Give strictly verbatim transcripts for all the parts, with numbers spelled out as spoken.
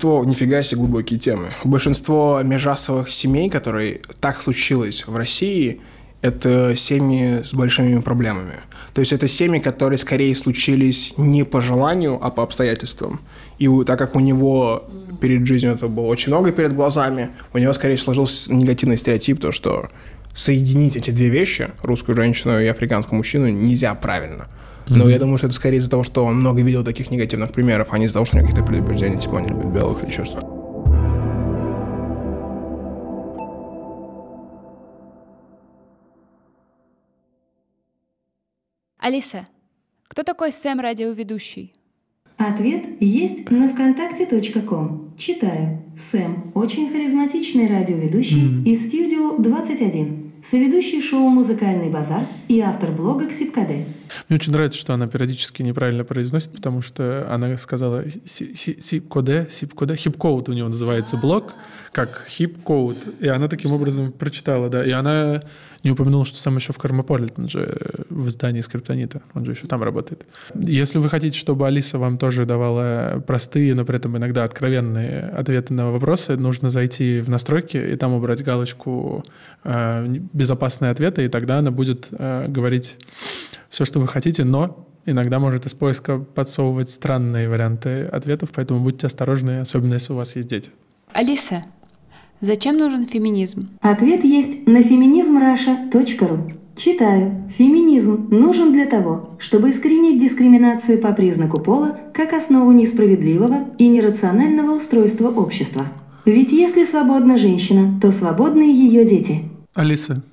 То нифига себе глубокие темы. Большинство межрасовых семей, которые так случилось в России, это семьи с большими проблемами. То есть это семьи, которые скорее случились не по желанию, а по обстоятельствам. И так как у него перед жизнью это было очень много перед глазами, у него скорее сложился негативный стереотип, то что соединить эти две вещи, русскую женщину и африканского мужчину, нельзя правильно. Но mm-hmm. я думаю, что это скорее из-за того, что он много видел таких негативных примеров, а не из-за того, что у него какие-то предубеждения, типа он не любит белых или еще что-то. Алиса, кто такой Сэм радиоведущий? Ответ есть на вконтакте точка ком. Читаю. Сэм – очень харизматичный радиоведущий mm-hmm. из Студио двадцать один, соведущий шоу «Музыкальный базар» и автор блога «Ксипкаде». Мне очень нравится, что она периодически неправильно произносит, потому что она сказала «Сипкоде», «Сипкоде», «Хипкоут» у него называется блог, как «Хипкоут», и она таким образом прочитала, да, и она не упомянула, что сам еще в Кармополитен же в издании Скриптонита, он же еще там работает. Если вы хотите, чтобы Алиса вам тоже давала простые, но при этом иногда откровенные ответы на вопросы, нужно зайти в настройки и там убрать галочку э, «Безопасные ответы», и тогда она будет э, говорить все, что вы хотите, но иногда может из поиска подсовывать странные варианты ответов, поэтому будьте осторожны, особенно если у вас есть дети. Алиса, зачем нужен феминизм? Ответ есть на феминизм раша точка ру. Читаю. Феминизм нужен для того, чтобы искоренить дискриминацию по признаку пола как основу несправедливого и нерационального устройства общества. Ведь если свободна женщина, то свободны ее дети. Алиса,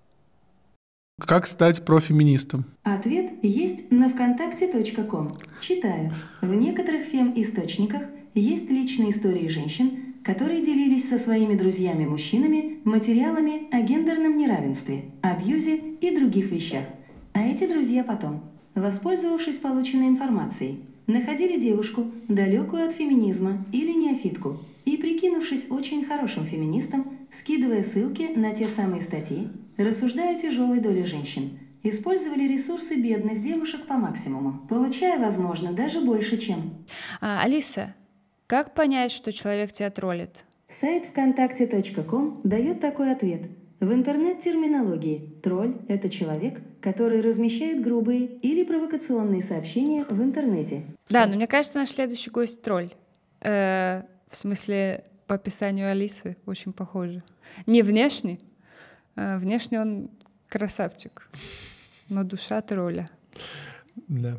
как стать профеминистом? Ответ есть на вконтакте точка ком. Читаю. В некоторых фем-источниках есть личные истории женщин, которые делились со своими друзьями-мужчинами материалами о гендерном неравенстве, абьюзе и других вещах. А эти друзья потом, воспользовавшись полученной информацией, находили девушку, далекую от феминизма или неофитку, и, прикинувшись очень хорошим феминистом, скидывая ссылки на те самые статьи, рассуждая о тяжелой доле женщин, использовали ресурсы бедных девушек по максимуму, получая, возможно, даже больше, чем... А, Алиса, как понять, что человек тебя троллит? Сайт вконтакте точка ком дает такой ответ. В интернет-терминологии тролль – это человек, который размещает грубые или провокационные сообщения в интернете. Да, но мне кажется, наш следующий гость тролль. Э, в смысле, по описанию Алисы очень похоже. Не внешне. Э, внешне он красавчик, но душа тролля. Да.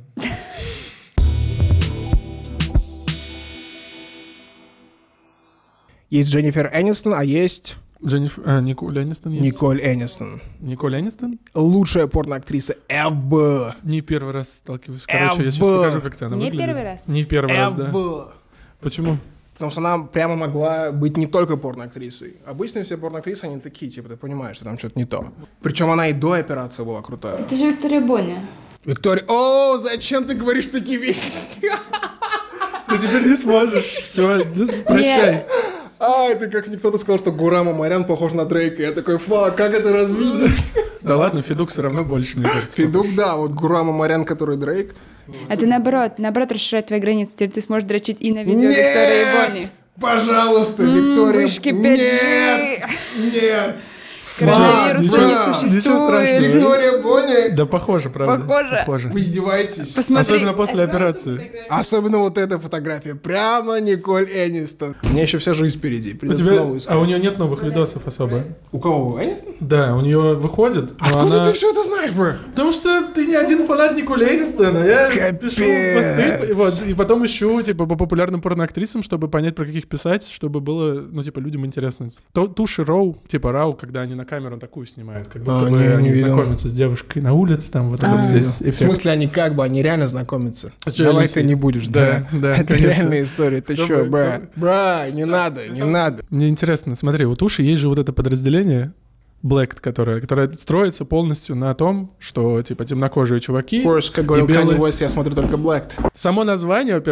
Есть Дженнифер Энистон, а есть... Дженнифер... А, Николь Энистон есть? Николь Энистон. Николь Энистон? Лучшая порноактриса ever. Не первый раз сталкиваюсь. Короче, ever. я сейчас покажу, как она Не выглядит. Не первый раз? Не первый ever. раз, да. Почему? Потому что она прямо могла быть не только порноактрисой. Обычно все порноактрисы, они такие, типа, ты понимаешь, что там что-то не то. Причем она и до операции была крутая. Это же Виктория Боня. Виктория... О, зачем ты говоришь такие вещи? Ты теперь не сможешь. Все, прощай. А, это как кто-то сказал, что Гурам Амарян похож на Дрейка. Я такой, фак, как это развидеть? Да ладно, Федук все равно больше, мне кажется. Федук, да, вот Гурам Амарян, который Дрейк. Это наоборот, наоборот расширяет твои границы. Теперь ты сможешь дрочить и на видео Виктории Бони. Пожалуйста, Виктория. Вышки пять джи. Нет, нет. Коронавируса Ма, не да. существует. Виктория Бони. Да похоже, правда. Похоже. Похоже. Вы издеваетесь? Посмотри. Особенно после операции. Особенно вот эта фотография. Прямо Николь Энистон. У меня еще вся жизнь впереди. У тебя... А у нее нет новых видосов особо? У кого? У Энистон? Да, у нее выходит. Откуда она... ты все это знаешь, бро? Потому что ты не один фанат Николя Энистона. Я Капец. пишу посты, и, вот, и потом ищу типа, по популярным порноактрисам, чтобы понять, про каких писать, чтобы было, ну, типа, людям интересно. То, Туши Роу, типа Рау, когда они на камеру такую снимают, как будто а, бы не, они не знакомятся с девушкой на улице, там вот а, этот здесь эффект. В смысле, они как бы, они реально знакомятся? Что, Давай Алиса? ты не будешь, да. Да, да, Это конечно. реальная история. Ты Добрый, что, бра? добрый. Бра, не надо, не надо. Мне интересно, смотри, у Туши есть же вот это подразделение Black, которое, которое строится полностью на том, что, типа, темнокожие чуваки Of course, как говорил и белые... Kanye West, я смотрю только Black. Само название, во-первых,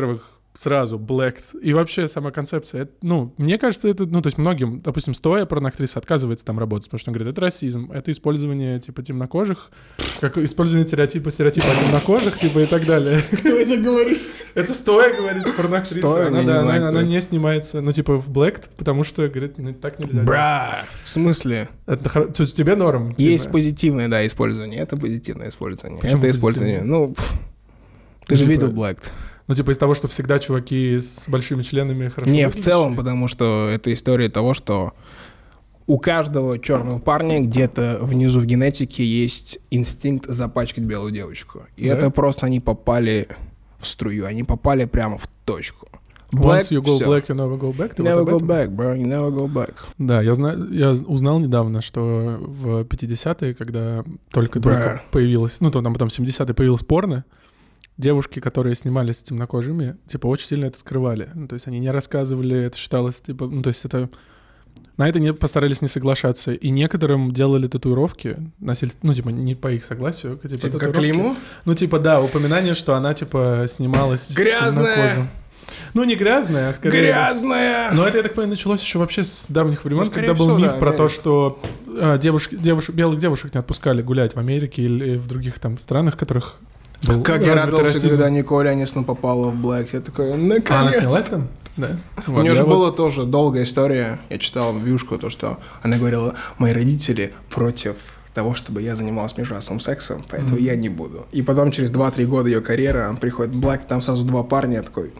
сразу black. И вообще сама концепция, это, ну, мне кажется, это, ну, то есть многим, допустим, стоя порноактриса отказывается там работать, потому что он говорит, это расизм, это использование, типа, темнокожих, как использование стереотипа, стереотипа о темнокожих, типа, и так далее. Кто это говорит? Это стоя, говорит порноактриса. Стоя, она, не да, знаю, она, она кто не снимается, ну, типа, в black, потому что, говорит, ну, так нельзя. Бра! В смысле? Это хоро- то есть тебе норм? Есть типа? позитивное, да, использование. Это позитивное использование. Почему это использование. Ну, пф, ты Ну, же типа, видел Black. Ну, типа из того, что всегда чуваки с большими членами хорошо Не, в выглядящие? целом, потому что это история того, что у каждого черного парня где-то внизу в генетике есть инстинкт запачкать белую девочку. И Да? это просто они попали в струю, они попали прямо в точку. Once you go всё. black, you never go back. Ты Never вот об go этом? back, bro, you never go back. Да, я знаю, я узнал недавно, что в пятидесятые, когда только-только Бра. появилось, ну, то там потом в семидесятые появилось порно, девушки, которые снимались с темнокожими, типа, очень сильно это скрывали. Ну, то есть они не рассказывали, это считалось, типа, ну, то есть это... На это не постарались не соглашаться. И некоторым делали татуировки, насиль... ну, типа, не по их согласию. Типа, Типа как татуировки. клеймо? Ну, типа, да, упоминание, что она, типа, снималась с Грязная! темнокожим. Ну, не грязная, а скорее... Грязная! Но это, я так понимаю, началось еще вообще с давних времен, Ну, скорее когда был всего, миф да, про да. то, что а, девушки, девушек, белых девушек не отпускали гулять в Америке или в других там странах, в которых был Как я развит радовался, расизм. когда Николь Анисton попала в Black. Я такой, А она наконец-то. снялась там? Да. У Вот, нее я же вот- была тоже долгая история. Я читал вьюшку, то, что она говорила, мои родители против того, чтобы я занималась межрасовым сексом, поэтому Мгм. я не буду. И потом через два-три года ее карьеры, он приходит в Black, там сразу два парня, я такой,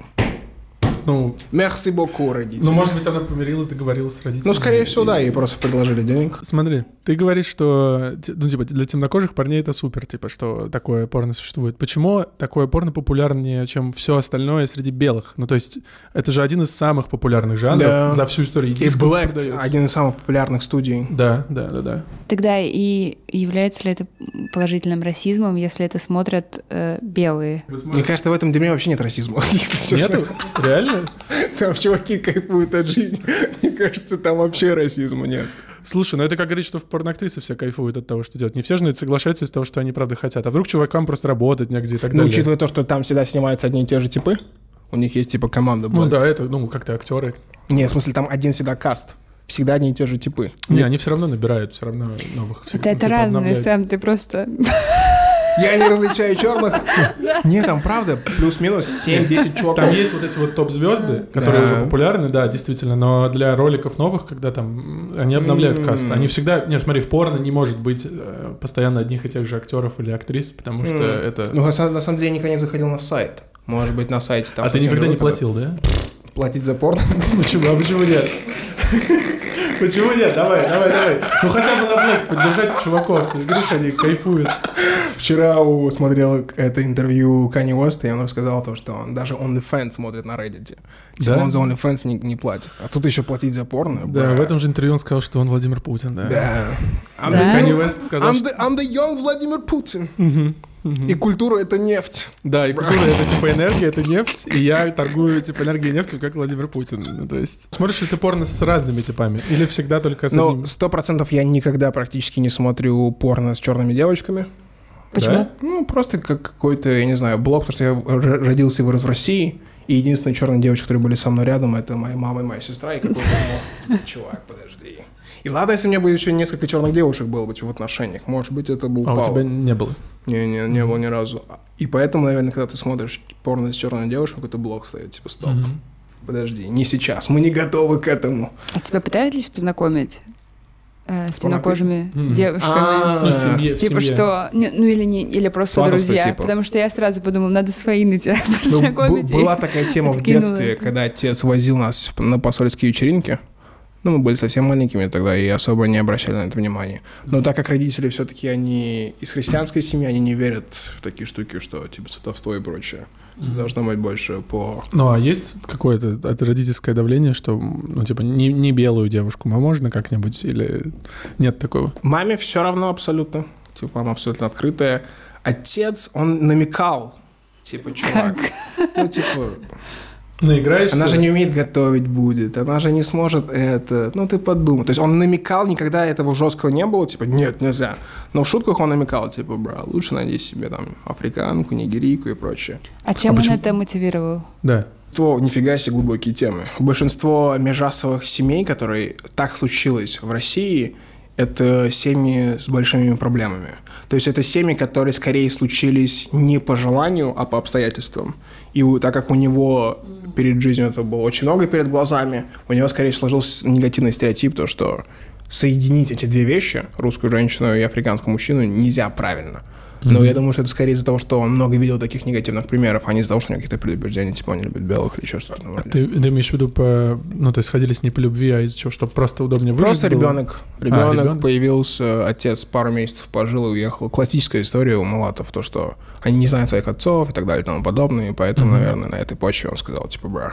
Ну, merci beaucoup, родители. ну, может быть, она помирилась, договорилась с родителями. Ну, скорее всего, И- да, ей просто предложили денег. Смотри, ты говоришь, что те- ну, типа, для темнокожих парней это супер, типа, что такое порно существует. Почему такое порно популярнее, чем все остальное среди белых? Ну, то есть, это же один из самых популярных жанров Да. за всю историю И дисков Black продается. один из самых популярных студий. Да, да, да, да. Тогда и является ли это положительным расизмом, если это смотрят э, белые? Мне кажется, в этом дерьме вообще нет расизма. если честно. Нету? Реально? Там чуваки кайфуют от жизни. Мне кажется, там вообще расизма нет. Слушай, ну это как говорить, что в порноактрисы все кайфуют от того, что делают. Не все же на это соглашаются из того, что они правда хотят. А вдруг чувакам просто работать негде и так Ну, далее. учитывая то, что там всегда снимаются одни и те же типы, у них есть типа команда. Ну Black. да, это, ну, как-то актеры. Не, в смысле, там один всегда каст. Всегда одни и те же типы. Не, они все равно набирают, все равно новых. всех, Это, ну, это типа, разные, обновляют. Сэм, ты просто... Я не различаю черных. Не, там правда плюс-минус семь-десять чуваков. Там есть вот эти вот топ-звезды, которые Да. уже популярны, да, действительно, но для роликов новых, когда там м, они обновляют М. каст, они всегда, не, смотри, в порно не может быть э, постоянно одних и тех же актеров или актрис, потому что М. это... Ну, на самом на самом деле, я никогда не заходил на сайт. Может быть, на сайте там... а ты совсем никогда не другой платил, да? подход. Платить за порно? Почему? А почему нет? Почему нет? Давай, давай, давай. Ну хотя бы на блог поддержать чуваков. Ты же говоришь, они кайфуют. Вчера у- смотрел это интервью Канье Уэста, и он рассказал то, что он даже OnlyFans смотрит на Reddit. Типа Да? он за OnlyFans не, не платит. А тут еще платить за порно? Да, бра. в этом же интервью он сказал, что он Владимир Путин, да. Да. I'm Да? the Канье young- Уэст сказал, I'm что... the, I'm the young Владимир Путин. Мгм, мгм. И культура — это нефть. Да, и культура — это типа энергия, это нефть, и я торгую типа энергией и нефтью, как Владимир Путин. Ну, то есть... Смотришь ли ты порно с разными типами? Или всегда только с Но одним? сто процентов я никогда практически не смотрю порно с черными девочками. Почему? Да? Ну, просто как какой-то, я не знаю, блог, потому что я р- родился и вырос в России, и единственные черные девочки, которые были со мной рядом, это моя мама и моя сестра, и какой-то мост. Чувак, подожди. И ладно, если у меня бы еще несколько черных девушек было бы в отношениях, может быть, это был А у Павел. тебя не было? Не, не, не было ни разу. И поэтому, наверное, когда ты смотришь порно с черной девушкой, какой-то блог стоит, типа, стоп, Мгм. подожди, не сейчас, мы не готовы к этому. А тебя пытались познакомить э, с темнокожими Мгм. девушками? А, Ну, в семье, в Типа семье. что, не- ну или не, или просто Сватовство, друзья, типа. потому что я сразу подумала, надо свои на тебя Ну, б- познакомить. и- была такая тема в откинула детстве, это. когда отец возил нас на посольские вечеринки. Ну, мы были совсем маленькими тогда и особо не обращали на это внимания. Но так как родители все-таки, они из христианской семьи, они не верят в такие штуки, что типа сватовство и прочее. Должно быть больше по... Ну, а есть какое-то от родительское давление, что, ну, типа, не, не белую девушку, а можно как-нибудь? Или нет такого? Маме все равно абсолютно. Типа, мама абсолютно открытая. Отец, он намекал. Типа, чувак. Ну, типа... Наиграешься? Она же не умеет готовить будет, она же не сможет это. Ну, ты подумай. То есть он намекал, никогда этого жесткого не было, типа, нет, нельзя. Но в шутках он намекал, типа, бра, лучше найди себе там африканку, нигерийку и прочее. А чем А он почему- это мотивировал? Да. То нифига себе глубокие темы. Большинство межрасовых семей, которые так случилось в России, это семьи с большими проблемами. То есть это семьи, которые скорее случились не по желанию, а по обстоятельствам. И у, так как у него перед жизнью это было очень много перед глазами, у него скорее сложился негативный стереотип, то что соединить эти две вещи, русскую женщину и африканского мужчину, нельзя правильно. Но mm-hmm. я думаю, что это скорее из-за того, что он много видел таких негативных примеров, а не из-за того, что у него какие-то предубеждения, типа он не любит белых или еще что-то. А ты, ты имеешь в виду, по, ну, то есть сходились не по любви, а из-за чего, чтобы просто удобнее выжить? Просто было? ребенок. Ребенок, а, ребенок появился, отец пару месяцев пожил и уехал. Классическая история у мулатов, то, что они не знают своих отцов и так далее и тому подобное, и поэтому, mm-hmm. наверное, на этой почве он сказал, типа, бра.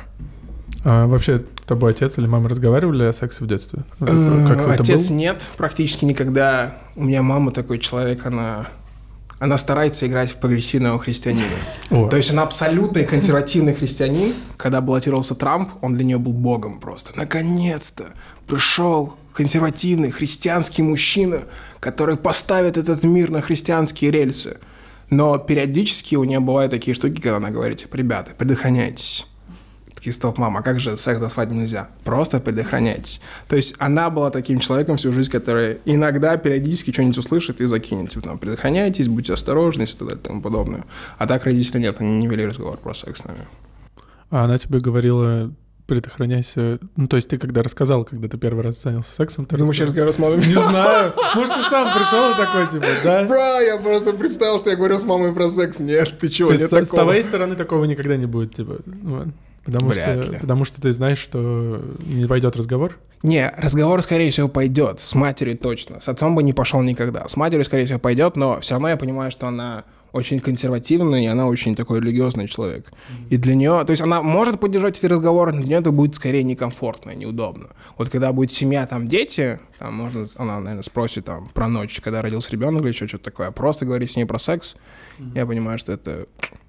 А вообще, тобой отец или мама разговаривали о сексе в детстве? Как отец нет, практически никогда. У меня мама такой человек, она... Она старается играть в прогрессивного христианина. О. То есть она абсолютный консервативный христианин. Когда баллотировался Трамп, он для нее был богом просто. Наконец-то пришел консервативный христианский мужчина, который поставит этот мир на христианские рельсы. Но периодически у нее бывают такие штуки, когда она говорит, типа, ребята, предохраняйтесь. Такие, стоп, мама, а как же секс до свадьбы нельзя? Просто предохраняйтесь. То есть она была таким человеком всю жизнь, который иногда периодически что-нибудь услышит и закинет. Типа, там, предохраняйтесь, будьте осторожны и так далее и тому подобное. А так родители нет, они не вели разговор про секс с нами. А она тебе говорила, предохраняйся... Ну, то есть ты когда рассказал, когда ты первый раз занялся сексом... Ты думаешь, я разговаривал с мамой? Не знаю. Может, ты сам пришел и такой, типа, да? Бра, я просто представил, что я говорю с мамой про секс. Нет, ты чего, нет такого. С твоей стороны такого никогда не будет, типа... Потому что, потому что ты знаешь, что не пойдет разговор? Не, разговор, скорее всего, пойдет. С матерью точно. С отцом бы не пошел никогда. С матерью, скорее всего, пойдет, но все равно я понимаю, что она очень консервативная, и она очень такой религиозный человек. Mm-hmm. И для нее... То есть она может поддержать эти разговоры, но для нее это будет скорее некомфортно, неудобно. Вот когда будет семья, там, дети, там, можно... Она, наверное, спросит там про ночь, когда родился ребенок или что-то такое. Просто говорить с ней про секс, mm-hmm. я понимаю, что это...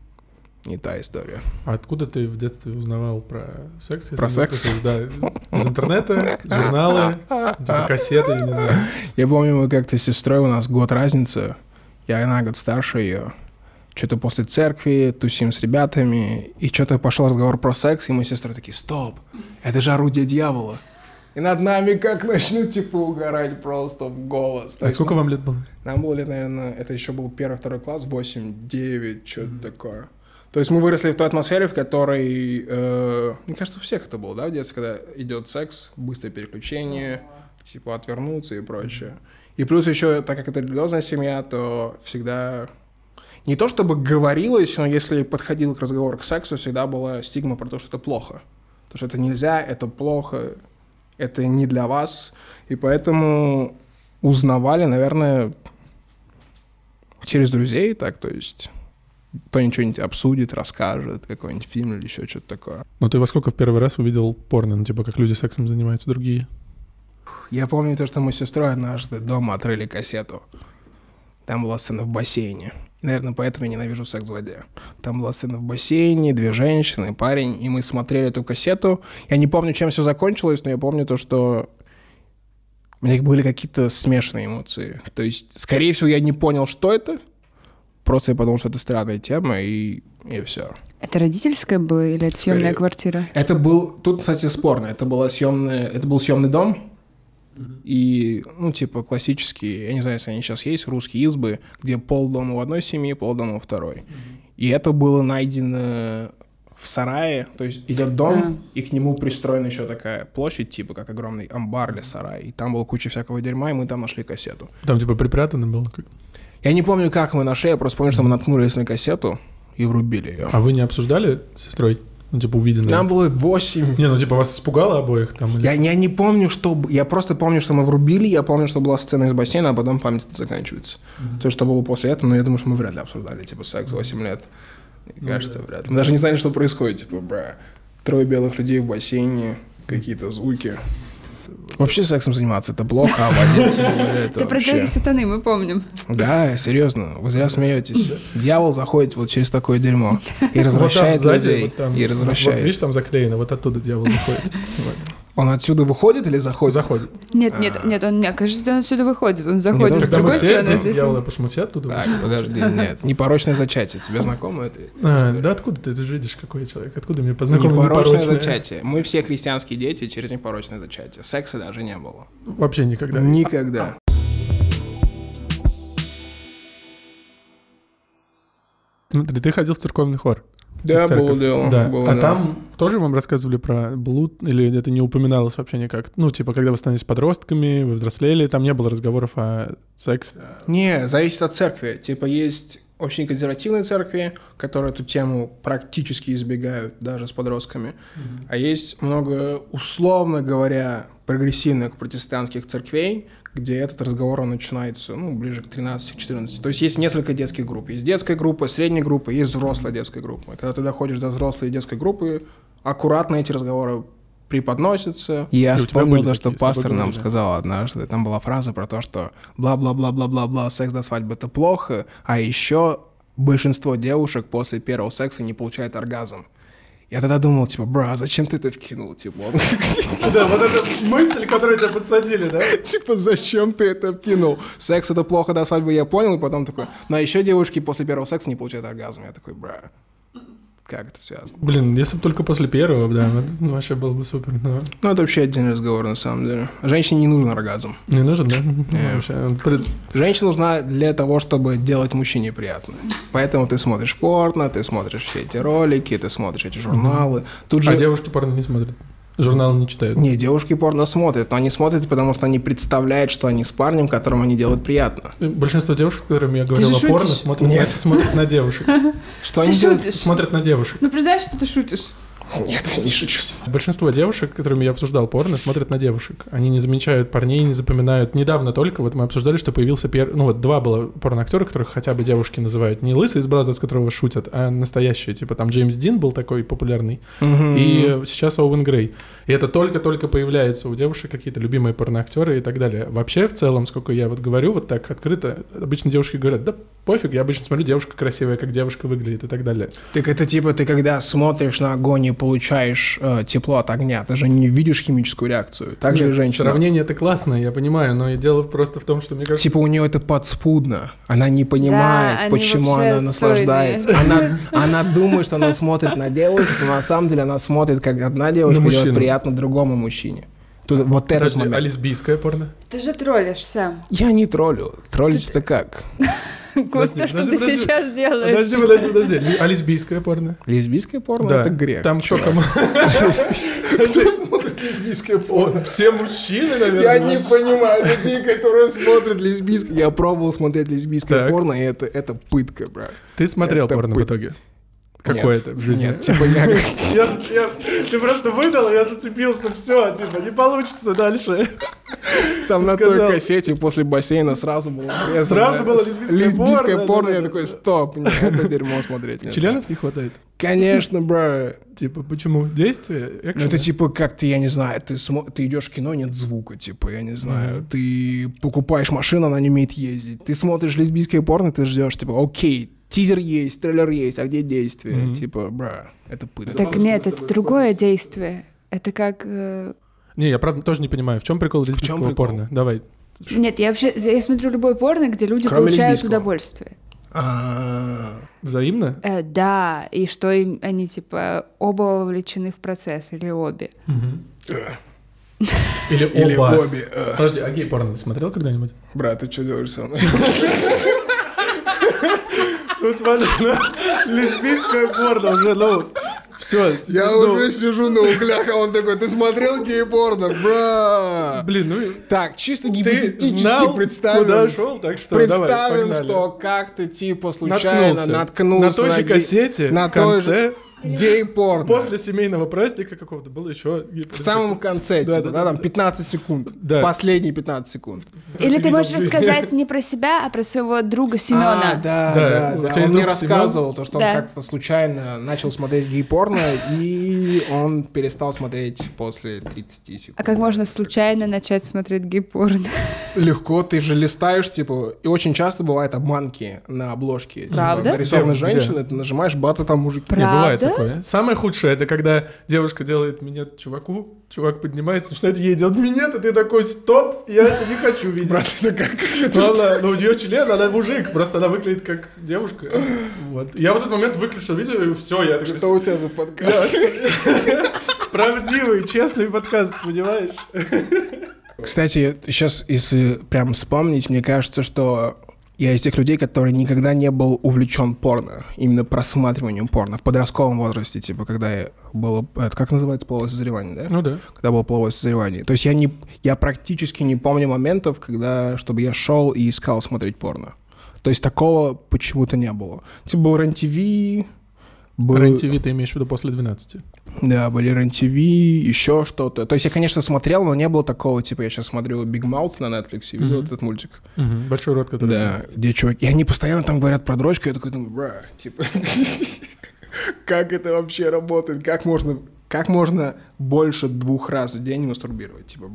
Не та история. А откуда ты в детстве узнавал про секс? Про секс? Есть, да, из интернета, журналы, типа кассеты, я не знаю. Я помню, мы как-то с сестрой, у нас год разница, я на год старше ее. Что-то после церкви, тусим с ребятами, и что-то пошел разговор про секс, и мы с сестрой такие, стоп, это же орудие дьявола. И над нами как начнут, типа, угорать просто в голос. А сколько вам лет было? Нам было лет, наверное, это еще был первый-второй класс, восемь-девять, что-то mm-hmm. такое. То есть мы выросли в той атмосфере, в которой, э, мне кажется, у всех это было, да, в детстве, когда идет секс, быстрое переключение, типа отвернуться и прочее. И плюс еще, так как это религиозная семья, то всегда, не то чтобы говорилось, но если подходил к разговору к сексу, всегда была стигма про то, что это плохо. То, что это нельзя, это плохо, это не для вас. И поэтому узнавали, наверное, через друзей, так, то есть... Кто-нибудь что-нибудь обсудит, расскажет, какой-нибудь фильм или еще что-то такое. Ну ты во сколько в первый раз увидел порно? Ну типа как люди сексом занимаются другие? Я помню то, что мы с сестрой однажды дома открыли кассету. Там была сцена в бассейне. И, наверное, поэтому я ненавижу секс в воде. Там была сцена в бассейне, две женщины, парень, и мы смотрели эту кассету. Я не помню, чем все закончилось, но я помню то, что у меня были какие-то смешанные эмоции. То есть, скорее всего, я не понял, что это. Просто я подумал, что это странная тема, и, и все. Это родительская была или это съемная Скорее. квартира? Это был... Тут, кстати, спорно. Это, была съемная, это был съемный дом. Mm-hmm. И, ну, типа, классические... Я не знаю, если они сейчас есть, русские избы, где полдома у одной семьи, полдома у второй. Mm-hmm. И это было найдено в сарае. То есть идет дом, mm-hmm. и к нему пристроена еще такая площадь, типа, как огромный амбар или сарай. И там была куча всякого дерьма, и мы там нашли кассету. Там, типа, припрятано было? Я не помню, как мы нашли, я просто помню, что мы наткнулись на кассету и врубили ее. А вы не обсуждали с сестрой? Ну, типа, увиденное? Нам было восемь. Не, ну, типа, вас испугало обоих там? Или... Я, я не помню, что... Я просто помню, что мы врубили, я помню, что была сцена из бассейна, а потом память заканчивается. Mm-hmm. То, что было после этого, но я думаю, что мы вряд ли обсуждали, типа, секс восемь лет. Мне ну, кажется, да. вряд ли. Мы даже не знали, что происходит, типа, бра, трое белых людей в бассейне, какие-то звуки. Вообще сексом заниматься это плохо, а водить это Ты про дело сатаны, мы помним. Да, серьезно, вы зря смеетесь. Дьявол заходит вот через такое дерьмо и развращает людей. И развращает. Вот видишь, там заклеено, вот оттуда дьявол заходит. Он отсюда выходит или заходит? Заходит. Нет, нет, нет, он, мне кажется, он отсюда выходит, он заходит. Нет, С Когда мы другой все стороны, дети здесь дьявола, он- потому что мы все оттуда Так, вышли. подожди, нет, непорочное зачатие. Тебе знакомо это? А, да откуда ты, ты же видишь, какой я человек? Откуда мне познакомить Непорочное непорочное? зачатие. Мы все христианские дети через непорочное зачатие. Секса даже не было. Вообще никогда. Никогда. Смотри, ты ходил в церковный хор. Да, В церковь. было дело. Да. было А дело. там тоже вам рассказывали про блуд? Или это не упоминалось вообще никак? Ну, типа, когда вы становились подростками, вы взрослели, там не было разговоров о сексе? Не, зависит от церкви. Типа есть очень консервативные церкви, которые эту тему практически избегают даже с подростками. Mm-hmm. А есть много, условно говоря, прогрессивных протестантских церквей, где этот разговор он начинается, ну, ближе к тринадцати-четырнадцати. То есть есть несколько детских групп. Есть детская группа, средняя группа, есть взрослая детская группа. Когда ты доходишь до взрослой детской группы, аккуратно эти разговоры преподносятся. Я И у тебя вспомнил были то, что такие пастор свободные, нам да? сказал однажды. Там была фраза про то, что бла-бла-бла-бла-бла-бла, секс до свадьбы — это плохо, а еще большинство девушек после первого секса не получает оргазм. Я тогда думал, типа, бра, зачем ты это вкинул? Типа, Да, вот эта мысль, которую тебя подсадили, да? типа, зачем ты это вкинул? Секс — это плохо до свадьбы, я понял, и потом такой, ну, а еще девушки после первого секса не получают оргазм. Я такой, бра, как это связано? Блин, если бы только после первого, да, ну, вообще было бы супер. Но Ну, это вообще отдельный разговор, на самом деле. Женщине не нужен оргазм. не нужен, да? Ну, вообще, при- Женщина нужна для того, чтобы делать мужчине приятно. Поэтому ты смотришь порно, ты смотришь все эти ролики, ты смотришь эти журналы. Тут же... А девушки порно не смотрят, журналы не читают. Не, девушки порно смотрят, но они смотрят, потому что они представляют, что они с парнем, которому они делают приятно. Большинство девушек, с которыми я говорил же о порно, шутишь? смотрят, на, Нет. смотрят на девушек. Что Ты они делают? шутишь? Смотрят на девушек. Ну, признай, что ты шутишь. Нет, я не шучу. Большинство девушек, с которыми я обсуждал порно, смотрят на девушек. Они не замечают парней, не запоминают. Недавно только вот мы обсуждали, что появился первый... Ну вот два было порноактера, которых хотя бы девушки называют. Не лысый из Бразерс, с которого шутят, а настоящие. Типа там Джеймс Дин был такой популярный. И сейчас Оуэн Грей. И это только-только появляется у девушек какие-то любимые порноактеры и так далее. Вообще, в целом, сколько я вот говорю, вот так открыто, обычно девушки говорят, да пофиг, я обычно смотрю, девушка красивая, как девушка выглядит и так далее. Так это типа ты когда смотришь на огонь и получаешь э, тепло от огня, ты же не видишь химическую реакцию. Так же и Нет, женщина. сравнение это классное, я понимаю, но и дело просто в том, что мне кажется... Типа у нее это подспудно. Она не понимает, они почему вообще она наслаждается. Она, она думает, что она смотрит на девушку, но на самом деле она смотрит, как одна девушка На делает мужчину. приятно другому мужчине. Тут вот этот Подожди, момент. а лесбийское порно? Ты же троллишь сам. Я не троллю. Троллить это как? Вот то, что ты сейчас делаешь. Подожди, подожди, подожди. Ли- А лесбийское порно? Лесбийское порно Да. это грех. Там кто чувак. кому? Кто смотрит лесбийское порно? Все мужчины, наверное. Я не понимаю людей, которые смотрят лесбийское. Я пробовал смотреть лесбийское Так. порно, и это, это пытка, брат. Ты смотрел Это порно в пы- итоге? Какое-то в жизни? Нет, типа я... Я, я, ты просто выдал, я зацепился, все, типа, не получится дальше. Там на сказал. той кассете после бассейна сразу было врезано. Сразу было лесбийское Лесбийское порно, порно, да, я да, такой, да. стоп, нет, это дерьмо смотреть. нет. Членов не хватает? Конечно, бро. Типа, почему? Действие? Ну Экшен? это типа как ты, я не знаю, ты, смо- ты идешь в кино, нет звука, типа, я не знаю. Ты покупаешь машину, она не умеет ездить. Ты смотришь лесбийское порно, ты ждешь, типа, окей, тизер есть, трейлер есть, а где действие? Мгм. Типа, бра, это пытка. Так нет, это другое действие. Это как... э, Не, я правда тоже не понимаю, в чем прикол лесбийского прикол? порно? Давай. Нет, я вообще... Я смотрю любое порно, где люди Кроме получают лесбийского. удовольствие. А, Взаимно? Э, да, и что им, они, типа, оба вовлечены в процесс, или обе. Или оба? Или обе. э. Подожди, а гей-порно ты смотрел когда-нибудь? Брат, ты что делаешь со мной? Ну смотри, лесбийское порно уже, ну, все. Я уже сижу на углях, а он такой, ты смотрел гей-порно, бра? Блин, ну Так, чисто ты гипотетически знал, представим. куда шел, так что давай, Представим, погнали. что как ты типа случайно Наткнулся. наткнулся На той же гей- кассете на в той конце, же гей-порно. после семейного праздника какого-то было еще гей-порно. В самом конце, Да, типа, да, да, да, там да. пятнадцать секунд. Да. Последние пятнадцать секунд. Или ты видел можешь в жизни. рассказать не про себя, а про своего друга Семена. А, да, Да, да, у да. тебя Он есть мне друг рассказывал, то, что Да. он как-то случайно начал смотреть гей-порно, и он перестал смотреть после тридцати секунд. А как можно случайно начать смотреть гей-порно? Легко, ты же листаешь, типа, и очень часто бывают обманки на обложке. Типа, Правда? нарисованы Где? женщины, ты нажимаешь, бац, а там мужики. Не, бывает, Правда? Да? такое. Самое худшее, это когда девушка делает минет чуваку, чувак поднимается, начинает ей делать минет, и ты такой, стоп, я это не хочу видеть. Брат, это как? Ну, она, ну, у нее член, она мужик, просто она выглядит как девушка. Вот. Я в этот момент выключил видео, и все, я такой... Что у тебя за подкаст? Правдивый, честный подкаст, понимаешь? Кстати, сейчас, если прям вспомнить, мне кажется, что я из тех людей, который никогда не был увлечен порно, именно просматриванием порно в подростковом возрасте, типа, когда я было, это как называется, половое созревание, да? Ну да. Когда было половое созревание. То есть я, не, я практически не помню моментов, когда, чтобы я шел и искал смотреть порно. То есть такого почему-то не было. Типа был РЕН-ТВ... Был... РЕН-ТВ ты имеешь в виду после двенадцати? Да, были РЕН-ТВ, еще что-то. То есть я, конечно, смотрел, но не было такого, типа, я сейчас смотрю Big Mouth на Netflix, и видел mm-hmm. этот мультик. Mm-hmm. Большой рот, который... Да, где чуваки... И они постоянно там говорят про дрочку, я такой думаю, бра, типа... Как это вообще работает? Как можно, как можно больше двух раз в день мастурбировать? Типа...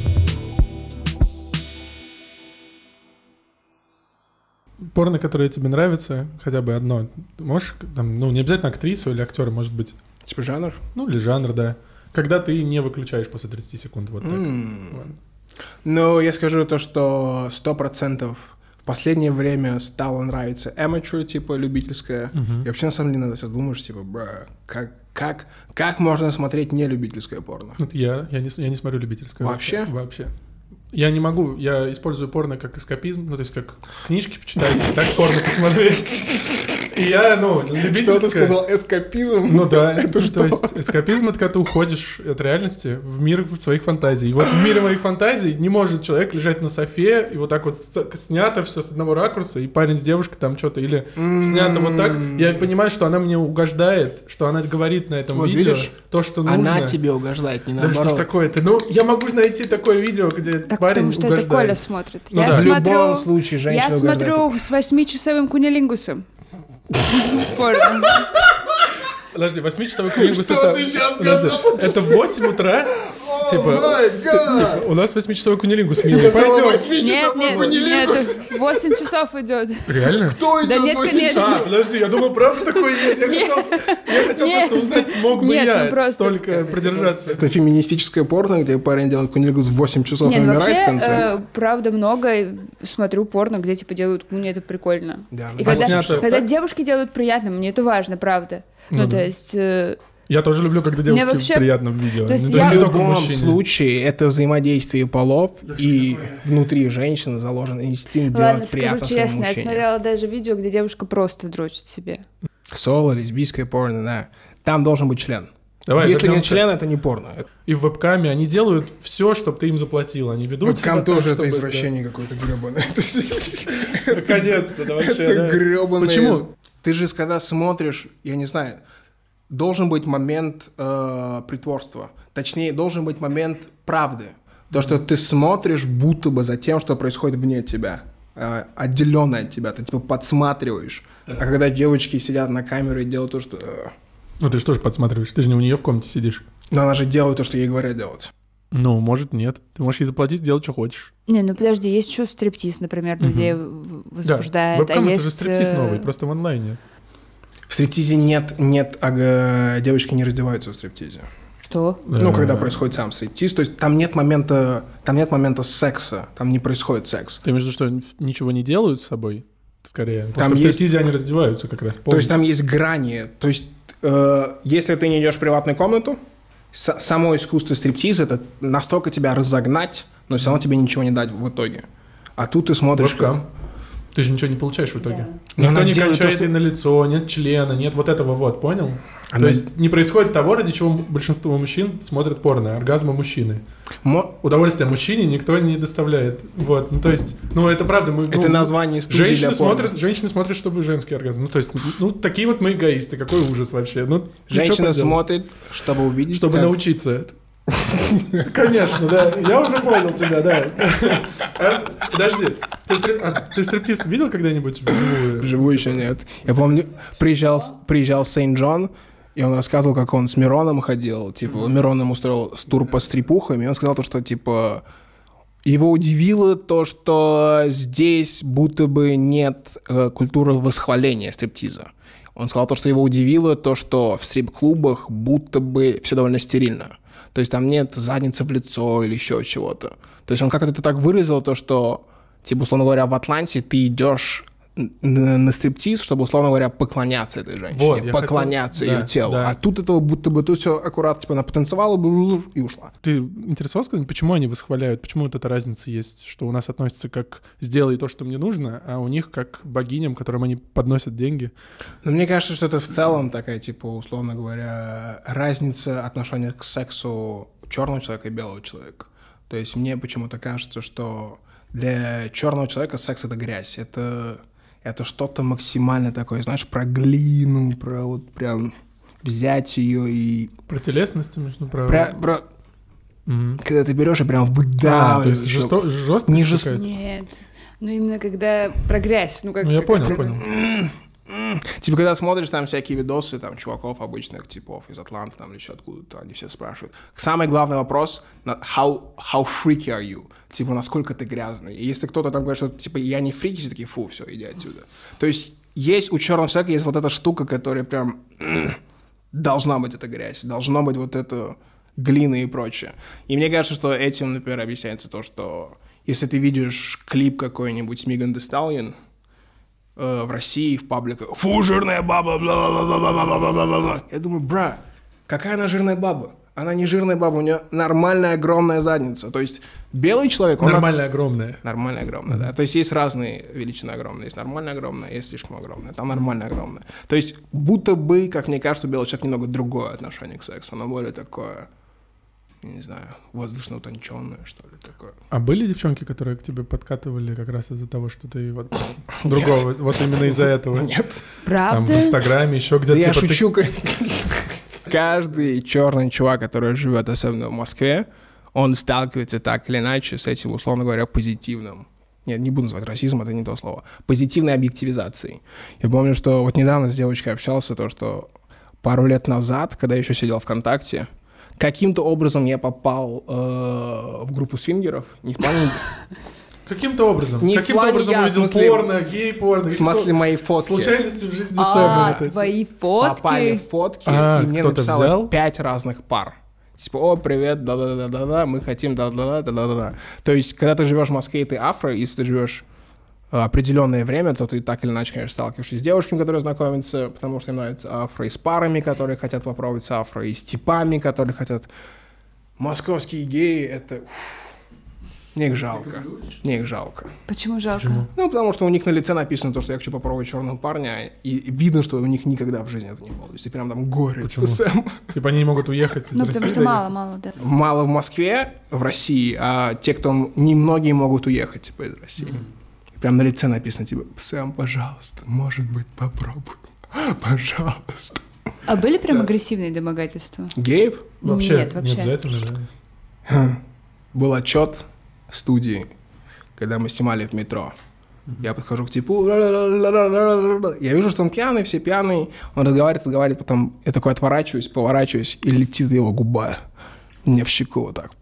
Порно, которое тебе нравится, хотя бы одно, можешь, там, ну, не обязательно актрису или актера, может быть. Типа жанр? Ну, или жанр, да. Когда ты не выключаешь после тридцати секунд, вот так. Mm. Вот. Ну, я скажу то, что сто процентов в последнее время стало нравиться amateur, типа, любительское. Uh-huh. И вообще, на самом деле, надо сейчас думаешь, типа, бра, как, как, как можно смотреть не любительское порно? Вот я, я, не, я не смотрю любительское. Вообще? Вообще. Я не могу, я использую порно как эскапизм, ну, то есть как книжки почитать, так порно посмотреть. И я, ну, любительское... Что ты сказал, эскапизм? Ну да, это что? То есть эскапизм — это когда ты уходишь от реальности в мир своих фантазий. И вот в мире моих фантазий не может человек лежать на софе, и вот так вот снято все с одного ракурса, и парень с девушкой там что-то, или снято вот так. Я понимаю, что она мне угождает, что она говорит на этом вот, видео видишь? То, что нужно. Она тебе угождает, не да наоборот. Что ж такое-то? Ну, я могу найти такое видео, где так парень потому что угождает. это Коля смотрит. Ну, я да. смотрю, в любом случае женщина Я угождает. смотрю с восьмичасовым кунилингусом. Порно. Подожди, восьмичасовой кунилингус Что это... ты сейчас Подожди, сказал? это в восемь утра? О, Типа, май гад! типа, у нас восьмичасовой кунилингус, Ты милый, сказала пойдем. Нет, восьмичасовой нет, кунилингус? нет, восемь часов идет. Реально? Кто идет Да нет, восемь конечно. часов? А, подожди, я думал, правда такое есть? Я хотел, я хотел Нет. просто узнать, смог бы Нет, я ну просто- столько продержаться. Это феминистическое порно, где парень делает кунилингус в восемь часов и Нет, умирает вообще, в конце. э, правда, много смотрю порно, где типа делают куни, это прикольно. Да, И ну, когда, снято когда так? девушки делают приятно, мне это важно, правда. Ну, Ну то да. есть... э, Я тоже люблю, когда девушке вообще- приятно в видео. то есть Не- я- не В только любом мужчине. случае, это взаимодействие полов, и внутри женщины заложен инстинкт Ладно, делать приятно скажу своему честно, я мужчине. смотрела даже видео, где девушка просто дрочит себе. Соло, лесбийское порно, да. Там должен быть член. Давай, Если нет вернемся. члена, это не порно. И в вебкаме они делают все, чтобы ты им заплатил. Они ведут Вот себя там так, тоже это чтобы- извращение какое-то гребаное. да. Наконец-то, да вообще, Это да. гребаное. Почему? Ты же, когда смотришь, я не знаю, должен быть момент э, притворства. Точнее, должен быть момент правды. То, что ты смотришь будто бы за тем, что происходит вне тебя. Э, отделенно от тебя. Ты типа подсматриваешь. Да. А когда девочки сидят на камеру и делают то, что... э, Ну ты что ж подсматриваешь? Ты же не у нее в комнате сидишь. но она же делает то, что ей говорят делать. Ну, может, нет. Ты можешь ей заплатить, делать, что хочешь. Не, ну подожди, есть еще стриптиз, например, людей в- возбуждает. Да, вебкам а это же есть, стриптиз э, новый, просто в онлайне. В стриптизе нет, нет, ага, девочки не раздеваются в стриптизе. Что? Ну, Э, когда происходит сам стриптиз, то есть там нет момента, там нет момента секса, там не происходит секс. Ты имеешь в виду, что ничего не делают с собой? Скорее. Потому Там что в есть- стриптизе они раздеваются как раз. То есть там есть грани. То есть э, если ты не идешь в приватную комнату, с- само искусство стриптиза — это настолько тебя разогнать, но все равно тебе ничего не дать в итоге. А тут ты смотришь, Вебкам. как... Ты же ничего не получаешь в итоге. Но Никто она не делает кончает то, что- ей на лицо, нет члена, нет вот этого вот, понял? Она- То есть не происходит того, ради чего большинство мужчин смотрят порно, оргазма мужчины. Мо- Удовольствие мужчине никто не доставляет. Вот, ну то есть, ну это правда. Мы, Это ну, название студии женщины для порно. смотрят, женщины смотрят, чтобы женский оргазм. Ну то есть, ну такие вот мы эгоисты, какой ужас вообще. Ну, ну, что Женщина поделать? смотрит, чтобы увидеть, Чтобы как- научиться. Конечно, да. Я уже понял тебя, да. А, подожди, ты, стрип- а ты стриптиз видел когда-нибудь вживую? Живу еще нет. Я помню, приезжал, приезжал Сейнт-Джон, и он рассказывал, как он с Мироном ходил. Типа, Мирон ему устроил тур по стрипухам, и он сказал то, что, типа, Его удивило то, что здесь будто бы нет э, культуры восхваления стриптиза. Он сказал то, что его удивило то, что в стрип-клубах будто бы все довольно стерильно. То есть там нет задницы в лицо или еще чего-то. То есть он как-то это так выразил, то, что, типа, условно говоря, в Атланте ты идешь на, на стриптиз, чтобы, условно говоря, поклоняться этой женщине, вот, поклоняться хотел... ее да, телу. Да. А тут этого будто бы, тут все аккуратно, типа, она потанцевала и ушла. Ты интересовался, почему они восхваляют, почему вот эта разница есть, что у нас относится как «сделай то, что мне нужно», а у них как богиням, которым они подносят деньги? Но мне кажется, что это в целом такая, типа, условно говоря, разница отношения к сексу черного человека и белого человека. То есть мне почему-то кажется, что для черного человека секс — это грязь, это... Это что-то максимально такое, знаешь, про глину, про вот прям взять ее и... Про телесность, между про... Про... про... Mm-hmm. Когда ты берешь и прям выдавливаешь. А, то есть жесто... жестко? Не жест... Нет. Ну, именно когда про грязь. Ну, как, ну я как понял, как... понял. Типа, когда смотришь там всякие видосы, там, чуваков обычных типов из Атланты, там, или еще откуда-то, они все спрашивают. Самый главный вопрос — how, how freaky are you? Типа, насколько ты грязный? И если кто-то там говорит, что, типа, я не фрики, все такие, фу, все, иди отсюда. То есть, есть у черного человека есть вот эта штука, которая прям должна быть эта грязь, должно быть вот это глина и прочее. И мне кажется, что этим, например, объясняется то, что если ты видишь клип какой-нибудь с Megan Thee Stallion, в России, в пабликах, фу, жирная баба, бла-бла-бла-бла-бла-бла-бла. Я думаю, бра, какая она жирная баба? Она не жирная баба, у нее нормальная огромная задница. То есть белый человек... Нормальная он... огромная. Нормальная огромная, mm-hmm. да. То есть есть разные величины огромные. Есть нормальная огромная, есть слишком огромная. Там нормальная огромная. То есть будто бы, как мне кажется, белый человек немного другое отношение к сексу. Оно более такое... я не знаю, воздушно утонченное, что ли, такое. А были девчонки, которые к тебе подкатывали как раз из-за того, что ты вот другого, вот именно из-за этого? Нет. Правда? Там в Инстаграме, еще где-то. Я типа, шучу. Ты... Каждый черный чувак, который живет, особенно в Москве, он сталкивается так или иначе с этим, условно говоря, позитивным. Нет, не буду называть расизм, это не то слово. Позитивной объективизацией. Я помню, что вот недавно с девочкой общался, то, что пару лет назад, когда я еще сидел ВКонтакте, каким-то образом я попал э, в группу свингеров. Не в плане... Каким-то образом? Не Каким-то образом я, увидел смысле, порно, гей-порно? В смысле мои фотки. Случайности в жизни а, Сэма. Вот твои фотки? Попали фотки, а, и мне написало взял? пять разных пар. Типа, о, привет, да-да-да-да-да, мы хотим да-да-да-да-да-да. То есть, когда ты живешь в Москве, и ты афро, если ты живешь определенное время, то ты так или иначе, конечно, сталкиваешься с девушками, которые знакомятся, потому что им нравится афро, и с парами, которые хотят попробовать афро, и с типами, которые хотят... Московские геи — это... Мне их жалко. Мне их жалко. Почему жалко? Почему? Ну, потому что у них на лице написано то, что я хочу попробовать черного парня, и видно, что у них никогда в жизни это не было. То есть, и прям там горе. Почему? Сэм. Типа они не могут уехать из Ну, России? потому что мало-мало, да. Мало в Москве, в России, а те, кто... Немногие могут уехать, типа, из России. Mm-hmm. Прям на лице написано, типа, Сэм, пожалуйста, может быть, попробуй. Пожалуйста. А были прям агрессивные домогательства? Геев? Вообще, Нет, вообще. Не обязательно, да. Был отчет студии, когда мы снимали в метро. Я подхожу к типу, я вижу, что он пьяный, все пьяные, он разговаривает, разговаривает, потом я такой отворачиваюсь, поворачиваюсь, и летит его губа мне в щеку вот так.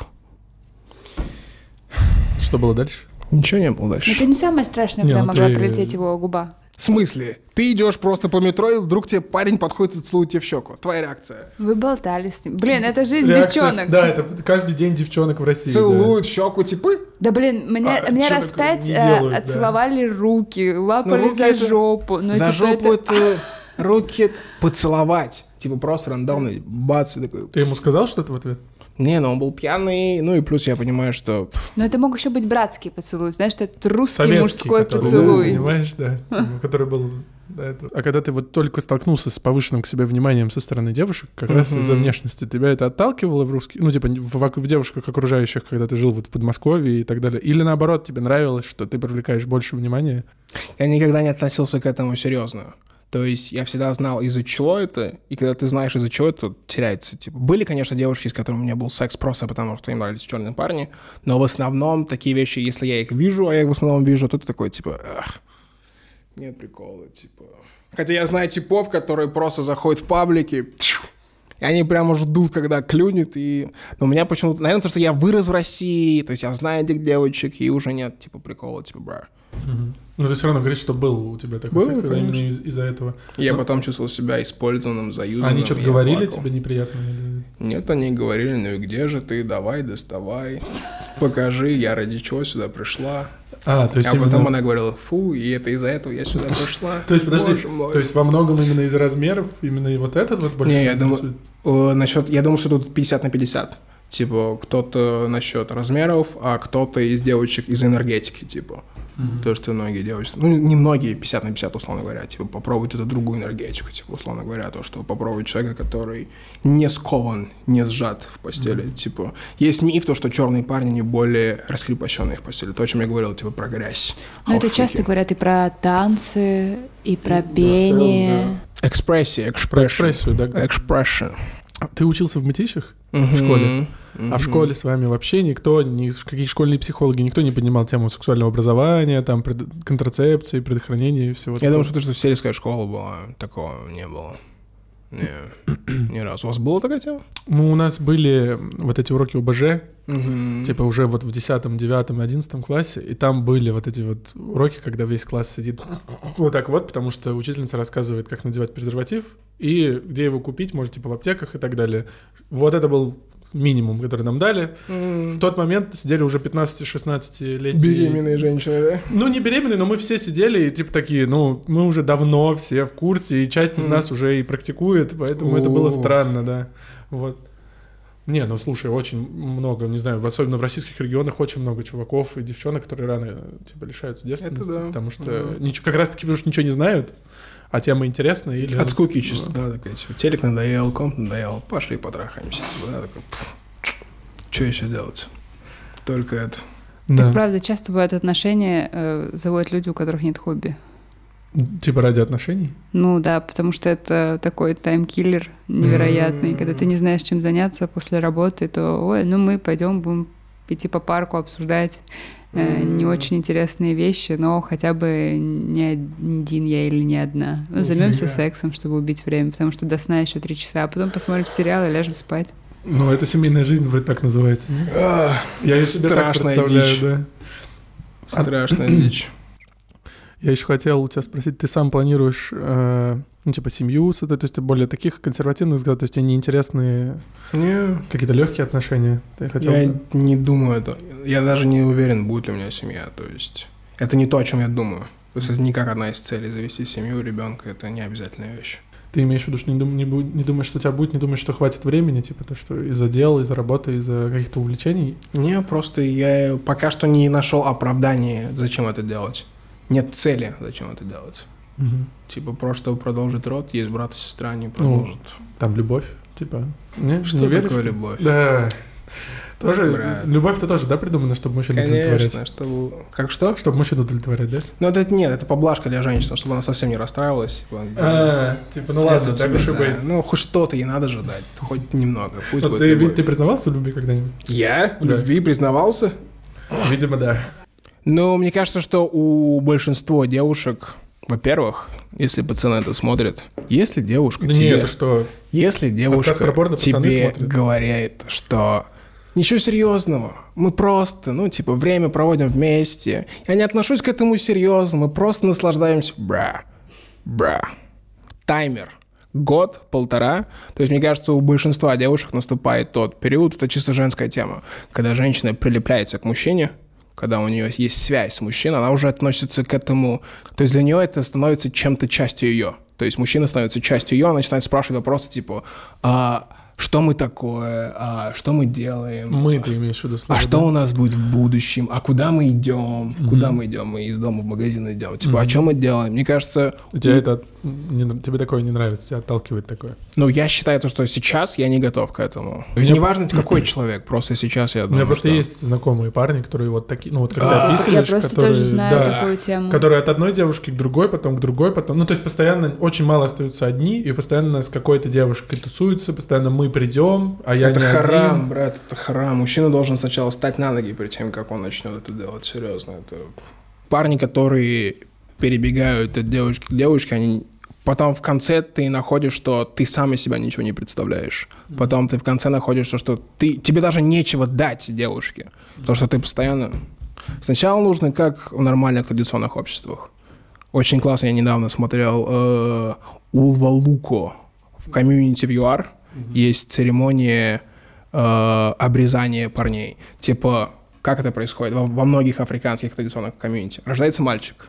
Что было дальше? Ничего не было дальше. Но это не самое страшное, Не, когда ну могла ты- прилететь его губа. В смысле? Ты идешь просто по метро, и вдруг тебе парень подходит и целует тебе в щеку. Твоя реакция. Вы болтали с ним. Блин, это жизнь Реакция- девчонок. Да, это каждый день девчонок в России. Целуют в щеку, типа. Да блин, мне, А, мне чё раз такое пять не э, делают, да. отцеловали руки, лапали руки за это- жопу. Ну, За типа, жопу это- это руки поцеловать. Типа просто рандомно, бац, и такой... Ты ему сказал что-то в ответ? Не, ну он был пьяный, ну и плюс я понимаю, что... пф, Но это мог еще быть братский поцелуй. Знаешь, это русский Советский, мужской который, поцелуй. Понимаешь, да. Который был... да, это- А когда ты вот только столкнулся с повышенным к себе вниманием со стороны девушек, как раз Мгм. из-за внешности, тебя это отталкивало в русских, ну, типа, в, в девушках окружающих, когда ты жил вот в Подмосковье и так далее? Или наоборот, тебе нравилось, что ты привлекаешь больше внимания? Я никогда не относился к этому серьезно. То есть я всегда знал, из-за чего это, и когда ты знаешь, из-за чего это, теряется. Типа. Были, конечно, девушки, с которыми у меня был секс просто потому, что им нравились черные парни, но в основном такие вещи, если я их вижу, а я их в основном вижу, то ты такой, типа, ах, нет прикола, типа. Хотя я знаю типов, которые просто заходят в паблики, тьфу, И они прямо ждут, когда клюнет. И... Но у меня почему-то... Наверное, то, что я вырос в России, то есть я знаю этих девочек, и уже нет, типа, прикола, типа, бра. Угу. Ну, ты все равно говоришь, что был у тебя такой Было, секс, конечно. именно из- из-за этого. Я Но... потом чувствовал себя использованным, заюзанным. Они что-то я говорили плакал. тебе неприятно? Или... Нет, они говорили, ну и где же ты, давай, доставай, покажи, я ради чего сюда пришла. А, то есть А именно... потом она говорила, фу, и это из-за этого я сюда пришла. То есть, подожди, Боже мой. то есть во многом именно из-за размеров, именно и вот этот вот больше Не, я интересует? думаю, э, насчет, я думаю, что тут пятьдесят на пятьдесят. Типа, кто-то насчет размеров, а кто-то из девочек из энергетики, типа. Мгм. То, что многие девочки, ну, не многие, пятьдесят на пятьдесят, условно говоря, типа, попробовать эту другую энергетику, типа, условно говоря, то, что попробовать человека, который не скован, не сжат в постели, Мгм. типа. Есть миф, то, что черные парни не более раскрепощенные в постели, то, о чем я говорил, типа, про грязь. Ну, это Хауфрики. часто говорят и про танцы, и про Да, в пение. целом, Экспрессия, Про expression. экспрессию, да? Expression. Ты учился в мытищах? В школе? А в школе с вами вообще никто, никакие школьные психологи, никто не поднимал тему сексуального образования, там, пред... контрацепции, предохранения и всего Я такого? думаю, что то, что сельская школа была, такого не было. Не, ни разу. У вас была такая тема? Ну, у нас были вот эти уроки ОБЖ, Мгм. типа уже вот в десятом, девятом, одиннадцатом классе, и там были вот эти вот уроки, когда весь класс сидит вот так вот, потому что учительница рассказывает, как надевать презерватив, и где его купить, может, типа в аптеках и так далее. Вот это был минимум, который нам дали. В тот момент сидели уже пятнадцати-шестнадцатилетние... Беременные женщины, да? Ну, не беременные, но мы все сидели и типа такие, ну, мы уже давно все в курсе, и часть из Мгм. нас уже и практикует, поэтому это было О. странно, да. Вот. Не, ну слушай, очень много, не знаю, особенно в российских регионах очень много чуваков и девчонок, которые рано типа лишаются девственности, да. потому что Мгм. нич- как раз таки потому что ничего не знают, а тема интересная или От скуки чисто, да, такая, типа, телек надоел, комп надоел, пошли потрахаемся, типа, да, такой, что еще делать? Только это. Да. Так правда, часто бывают отношения, э, заводят люди, у которых нет хобби. Типа ради отношений. Ну да, потому что это такой таймкиллер невероятный. М. Когда ты не знаешь, чем заняться после работы, то, ой, ну мы пойдем, будем идти по парку, обсуждать э, не М. очень интересные вещи, но хотя бы не один я или не одна. Ну, займемся Нифига. сексом, чтобы убить время, потому что до сна еще три часа, а потом посмотрим сериал и ляжем спать. Ну, это семейная жизнь вроде так называется. не? Ах, Я себе так Страшная представляю, дичь. да. страшная дичь. Я еще хотел у тебя спросить, ты сам планируешь, э, ну, типа, семью с этой, то есть ты более таких консервативных взглядов, то есть тебе неинтересные Не, какие-то легкие отношения? Ты хотел я бы- не думаю это. Я даже не уверен, будет ли у меня семья, то есть это не то, о чем я думаю. То есть это не как одна из целей завести семью, ребенка, это не обязательная вещь. Ты имеешь в виду, что не, дум- не, бу- не думаешь, что у тебя будет, не думаешь, что хватит времени, типа, то, что из-за дел, из-за работы, из-за каких-то увлечений? Не, просто я пока что не нашел оправдания, зачем это делать. Нет цели, зачем это делать. Мгм. Типа просто продолжить род, есть брат и сестра, они продолжат. Там любовь, типа, не? Что не веришь, такое что- любовь? Да. Тоже, Брат. любовь-то тоже, да, придумана, чтобы мужчину удовлетворять? Конечно, чтобы... Как что? Чтобы мужчину удовлетворять, да? Ну, это нет, это поблажка для женщины, чтобы она совсем не расстраивалась. типа, А, типа, ну это ладно, так тебе, уж и да. быть. Ну, хоть что-то ей надо же дать, хоть немного. Пусть Ну, будет ты, любовь. ты признавался в любви когда-нибудь? Я? В Да. любви признавался? Видимо, да. Ну, мне кажется, что у большинства девушек, во-первых, если пацаны это смотрят, если девушка Да тебе... нет, это что? Если девушка про порно пацаны тебе смотрят. говорит, что ничего серьезного, мы просто, ну, типа, время проводим вместе, я не отношусь к этому серьезно, мы просто наслаждаемся, бра, бра. Таймер. Год, полтора. То есть, мне кажется, у большинства девушек наступает тот период, это чисто женская тема, когда женщина прилепляется к мужчине, когда у нее есть связь с мужчиной, она уже относится к этому, то есть для нее это становится чем-то частью ее. То есть мужчина становится частью ее, она начинает спрашивать вопросы типа, а что мы такое, а что мы делаем, Мы, ты имеешь в виду слово, а что да? у нас будет в будущем, а куда мы идем, куда мы идем, мы из дома в магазин идем, типа, а что мы делаем? Мне кажется, У тебя это, не- тебе такое не нравится, тебя отталкивает такое. ну я считаю, то, что сейчас я не готов к этому. У меня- Неважно, какой человек, просто сейчас я У думаю, меня просто что- есть знакомые парни, которые вот такие, ну вот как ты А, описываешь, Я просто которые, тоже знаю да, такую тему. которые от одной девушки к другой, потом к другой, потом, ну то есть постоянно очень мало остаются одни, и постоянно с какой-то девушкой тусуются, постоянно мы придем, а я это не харам, один. брат, это харам. Мужчина должен сначала встать на ноги перед тем, как он начнет это делать. Серьезно. Это... Парни, которые перебегают от девушки к девушке, они Потом в конце ты находишь, что ты сам из себя ничего не представляешь. Потом ты в конце находишь, что ты, тебе даже нечего дать девушке. Потому что ты постоянно... Сначала нужно, как в нормальных традиционных обществах. Очень классно, я недавно смотрел э, Улва Луко в комьюнити в ЮАР. Mm-hmm. Есть церемония э, обрезания парней. Типа, как это происходит? Во, во многих африканских традиционных комьюнити. Рождается мальчик.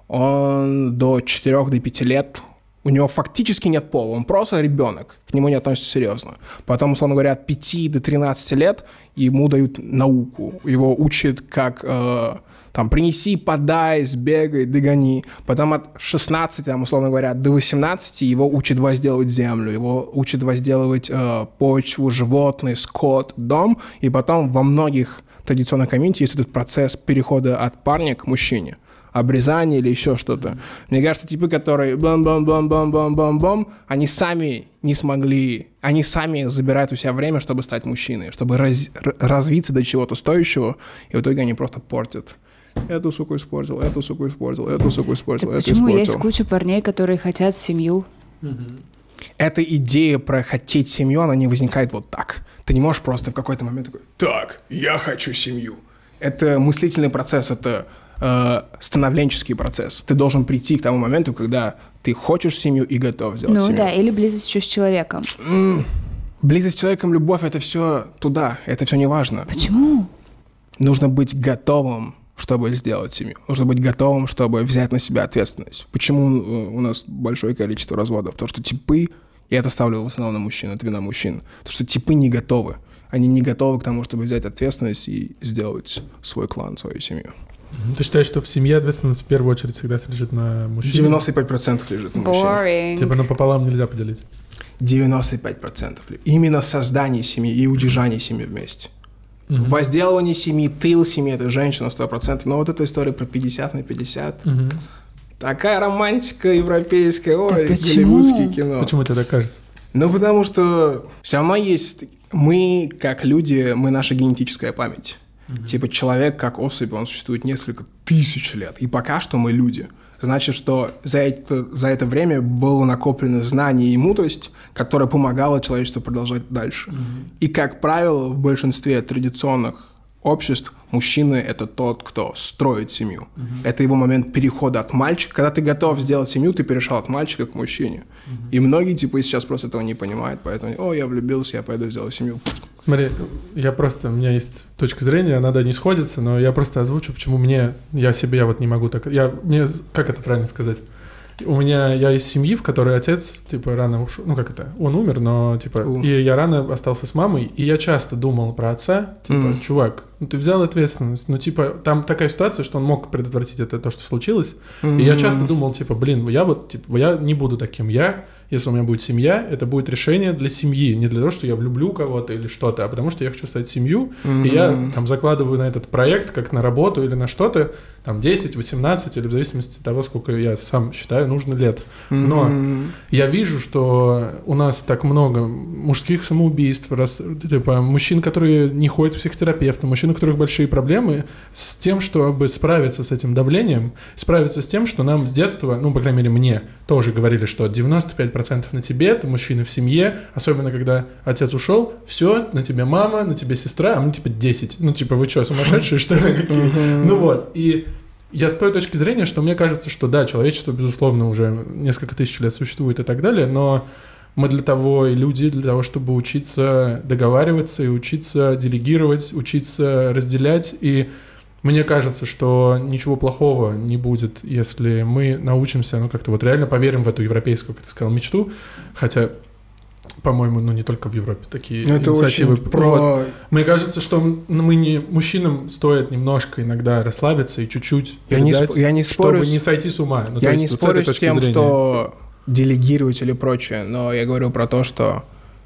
Он до четырёх до пяти лет, у него фактически нет пола, он просто ребенок, к нему не относятся серьезно. Потом, условно говоря, от пяти до тринадцати лет ему дают науку. Его учат, как э, там, принеси, подай, сбегай, догони. Потом от шестнадцати, там, условно говоря, до восемнадцати его учат возделывать землю, его учат возделывать э, почву, животные, скот, дом. И потом во многих традиционных комьюнити есть этот процесс перехода от парня к мужчине. Обрезание или еще что-то. Mm-hmm. Мне кажется, типы, которые бам-бам-бам-бам-бам-бам-бам, они сами не смогли, они сами забирают у себя время, чтобы стать мужчиной, чтобы раз, развиться до чего-то стоящего, и в итоге они просто портят. Эту суку испортил, эту суку испортил, эту суку испортил, так эту почему испортил. Есть куча парней, которые хотят семью? Mm-hmm. Эта идея про хотеть семью, она не возникает вот так. Ты не можешь просто в какой-то момент такой, так, я хочу семью. Это мыслительный процесс, это становленческий процесс. Ты должен прийти к тому моменту, когда ты хочешь семью и готов сделать ну, семью. Ну да, или близость еще с человеком. Mm. Близость с человеком, любовь, это все туда, это все не важно. Почему? Нужно быть готовым, чтобы сделать семью. Нужно быть готовым, чтобы взять на себя ответственность. Почему у нас большое количество разводов? Потому что типы, и это ставлю в основном на мужчин, это вина мужчин, потому что типы не готовы. Они не готовы к тому, чтобы взять ответственность и сделать свой клан, свою семью. Ты считаешь, что в семье ответственность в первую очередь всегда лежит на мужчине? девяносто пять процентов лежит на мужчине. Boring. Типа напополам нельзя поделить? девяносто пять процентов. Именно создание семьи и удержание семьи вместе. Uh-huh. Возделывание семьи, тыл семьи – это женщина сто процентов. Но вот эта история про пятьдесят на пятьдесят. Uh-huh. Такая романтика европейская, ой, голливудское кино. Почему тебе так кажется? Ну, потому что все равно есть... Мы, как люди, мы наша генетическая память. Mm-hmm. Типа человек, как особь, он существует несколько тысяч лет. И пока что мы люди. Значит, что за это, за это время было накоплено знание и мудрость, которая помогала человечеству продолжать дальше. Mm-hmm. И, как правило, в большинстве традиционных обществ мужчина – это тот, кто строит семью. Uh-huh. Это его момент перехода от мальчика. Когда ты готов сделать семью, ты перешел от мальчика к мужчине. Uh-huh. И многие типа сейчас просто этого не понимают, поэтому «О, я влюбился, я пойду сделаю семью». Смотри, я просто, у меня есть точка зрения, она, да, не сходится, но я просто озвучу, почему мне, я себе, я вот не могу так, я, мне, как это правильно сказать? У меня, я из семьи, в которой отец, типа, рано ушел, ну, как это, он умер, но, типа, uh. и я рано остался с мамой, и я часто думал про отца, типа, mm. чувак, ну, ты взял ответственность, ну, типа, там такая ситуация, что он мог предотвратить это, то, что случилось, mm-hmm. и я часто думал, типа, блин, я вот, типа, я не буду таким, я, если у меня будет семья, это будет решение для семьи, не для того, что я влюблю кого-то или что-то, а потому что я хочу стать семью, mm-hmm. и я, там, закладываю на этот проект, как на работу или на что-то, там, десять, восемнадцать, или в зависимости от того, сколько я сам считаю, нужно лет. Но mm-hmm. я вижу, что у нас так много мужских самоубийств, раз, типа, мужчин, которые не ходят к психотерапевту, мужчин, у которых большие проблемы с тем, чтобы справиться с этим давлением, справиться с тем, что нам с детства, ну, по крайней мере, мне тоже говорили, что девяносто пять процентов на тебе, ты мужчина в семье, особенно когда отец ушел, все, на тебе мама, на тебе сестра, а мне типа десять. Ну, типа, вы что, сумасшедшие, что ли? Ну вот, и я с той точки зрения, что мне кажется, что да, человечество, безусловно, уже несколько тысяч лет существует и так далее, но мы для того и люди, для того, чтобы учиться договариваться и учиться делегировать, учиться разделять. И мне кажется, что ничего плохого не будет, если мы научимся, ну, как-то вот реально поверим в эту европейскую, как ты сказал, мечту. Хотя, по-моему, ну, не только в Европе такие это инициативы. Про... Вот. Мне кажется, что мы не, мужчинам стоит немножко иногда расслабиться и чуть-чуть я не, сп... я не спорю, чтобы не сойти с ума. Ну, я то не есть, спорю вот с тем, зрения. что делегировать или прочее, но я говорю про то, что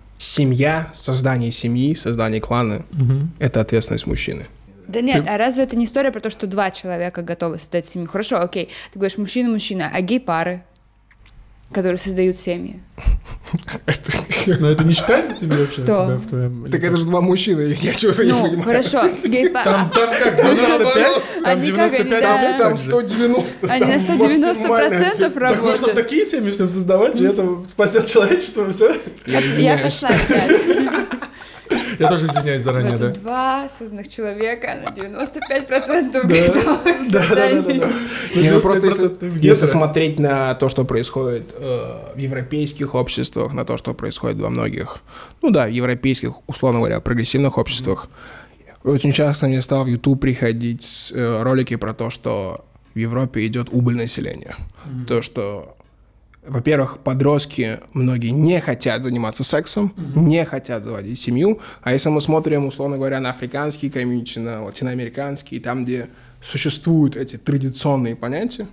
семья, создание семьи, создание клана угу. – это ответственность мужчины. Да нет, ты... а разве это не история про то, что два человека готовы создать семью? Хорошо, окей, ты говоришь мужчина-мужчина, а гей-пары, которые создают семьи? Но это не считается себе вообще Что? себя в твоем... Так это же два мужчины, я чего-то не Ну, понимаю. хорошо, гей-пар. Там, там как, девяносто пять? Там Они как, они, девяносто пять да. лет Там так же. сто девяносто. Они там на сто девяносто процентов максимальная Так можно работают. такие семьи всем создавать, и это спасет человечество, все? Я Я извиняюсь. пошла опять. Я тоже извиняюсь заранее, Вот да. два осознанных человека на девяносто пять процентов Да, готовы да, да, да, создать. да. Не, ну просто девяносто если, процентов если гетеро. смотреть на то, что происходит э, в европейских обществах, на то, что происходит во многих, ну да, европейских, условно говоря, прогрессивных обществах, очень часто мне стал в YouTube приходить э, ролики про то, что в Европе идет убыль населения. Мгм. То, что, во-первых, подростки многие не хотят заниматься сексом, не хотят заводить семью, а если мы смотрим, условно говоря, на африканские комьюнити, на латиноамериканские, там, где существуют эти традиционные понятия,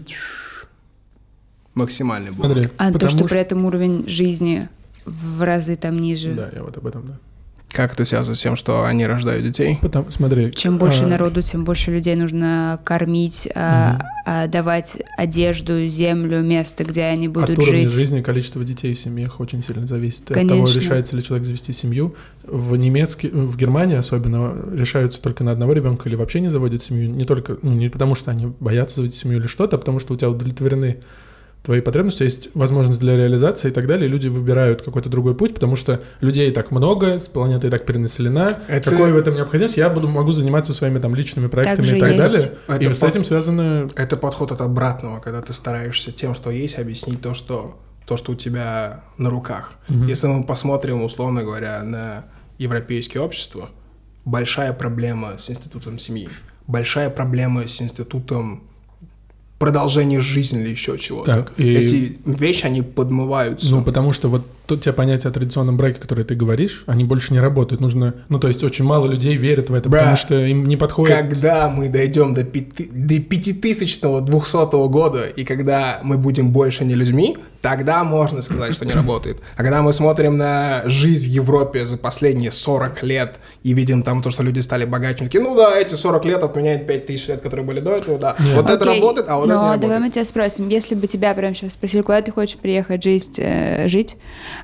максимальный был. Смотри, А то, потому что при этом уровень жизни в разы там ниже. Да, я вот об этом, да. Как это связано с тем, что они рождают детей? Потому, смотри. Чем больше а, народу, тем больше людей нужно кормить, а, а, давать одежду, землю, место, где они будут От уровня жить. жизни количество детей в семьях очень сильно зависит от Конечно. того, решается ли человек завести семью. В немецкий, в Германии особенно решаются только на одного ребенка или вообще не заводят семью. Не только, ну, не потому что они боятся заводить семью или что-то, а потому что у тебя удовлетворены твои потребности, есть возможность для реализации и так далее, и люди выбирают какой-то другой путь, потому что людей так много, планета и так перенаселена. Это- Какой в этом необходимость? Я буду, могу заниматься своими там личными проектами же и так есть. далее. Это и с по- этим связаны... Это подход от обратного, когда ты стараешься тем, что есть, объяснить то, что, то, что у тебя на руках. Мгм. Если мы посмотрим, условно говоря, на европейские общества, большая проблема с институтом семьи, большая проблема с институтом продолжения жизни или еще чего-то. Так, и- Эти вещи, они подмываются. Ну, потому что вот тут те понятия о традиционном браке, которые ты говоришь, они больше не работают. Нужно, ну, то есть очень мало людей верят в это, Бра, потому что им не подходит. Когда мы дойдем до, пяти, до пятитысячного двухсотого года, и когда мы будем больше не людьми, тогда можно сказать, что не работает. А когда мы смотрим на жизнь в Европе за последние сорок лет и видим там то, что люди стали богаче, мы такие, ну да, эти сорок лет отменяют пять тысяч лет, которые были до этого, да. Нет. Вот это Окей, работает, а вот но это не давай работает. мы тебя спросим, если бы тебя прямо сейчас спросили, куда ты хочешь приехать жить, э, жить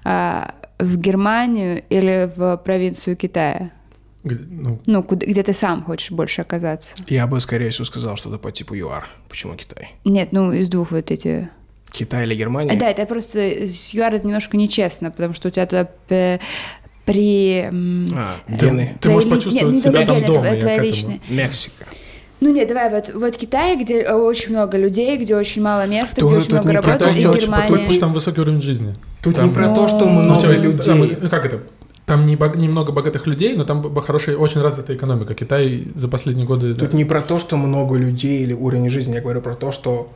а, в Германию или в провинцию Китая? Г- Ну, Ну, куда- где ты сам хочешь больше оказаться? Я бы, скорее всего, сказал что-то по типу ЮАР. Почему Китай? Нет, ну, из двух вот эти... Китай или Германия? А, да, это просто с ЮАР это немножко нечестно, потому что у тебя туда п- при... м, А, ты, гены. ты можешь твои ли- почувствовать нет, себя не там только гены, дома. твои- я твои к этому. личные. Мексика. Ну нет, давай, вот, вот Китай, где очень много людей, где очень мало места, Тут- где очень тут много не про то, работают, и что- Германия... Потому что там высокий уровень жизни. Тут Там- не про то, что Ну, Ну, у много тебя есть людей. там, как это? Там не бог- немного богатых людей, но там б- хорошая, очень развитая экономика. Китай за последние годы... Тут да. не про то, что много людей или уровень жизни, я говорю про то, что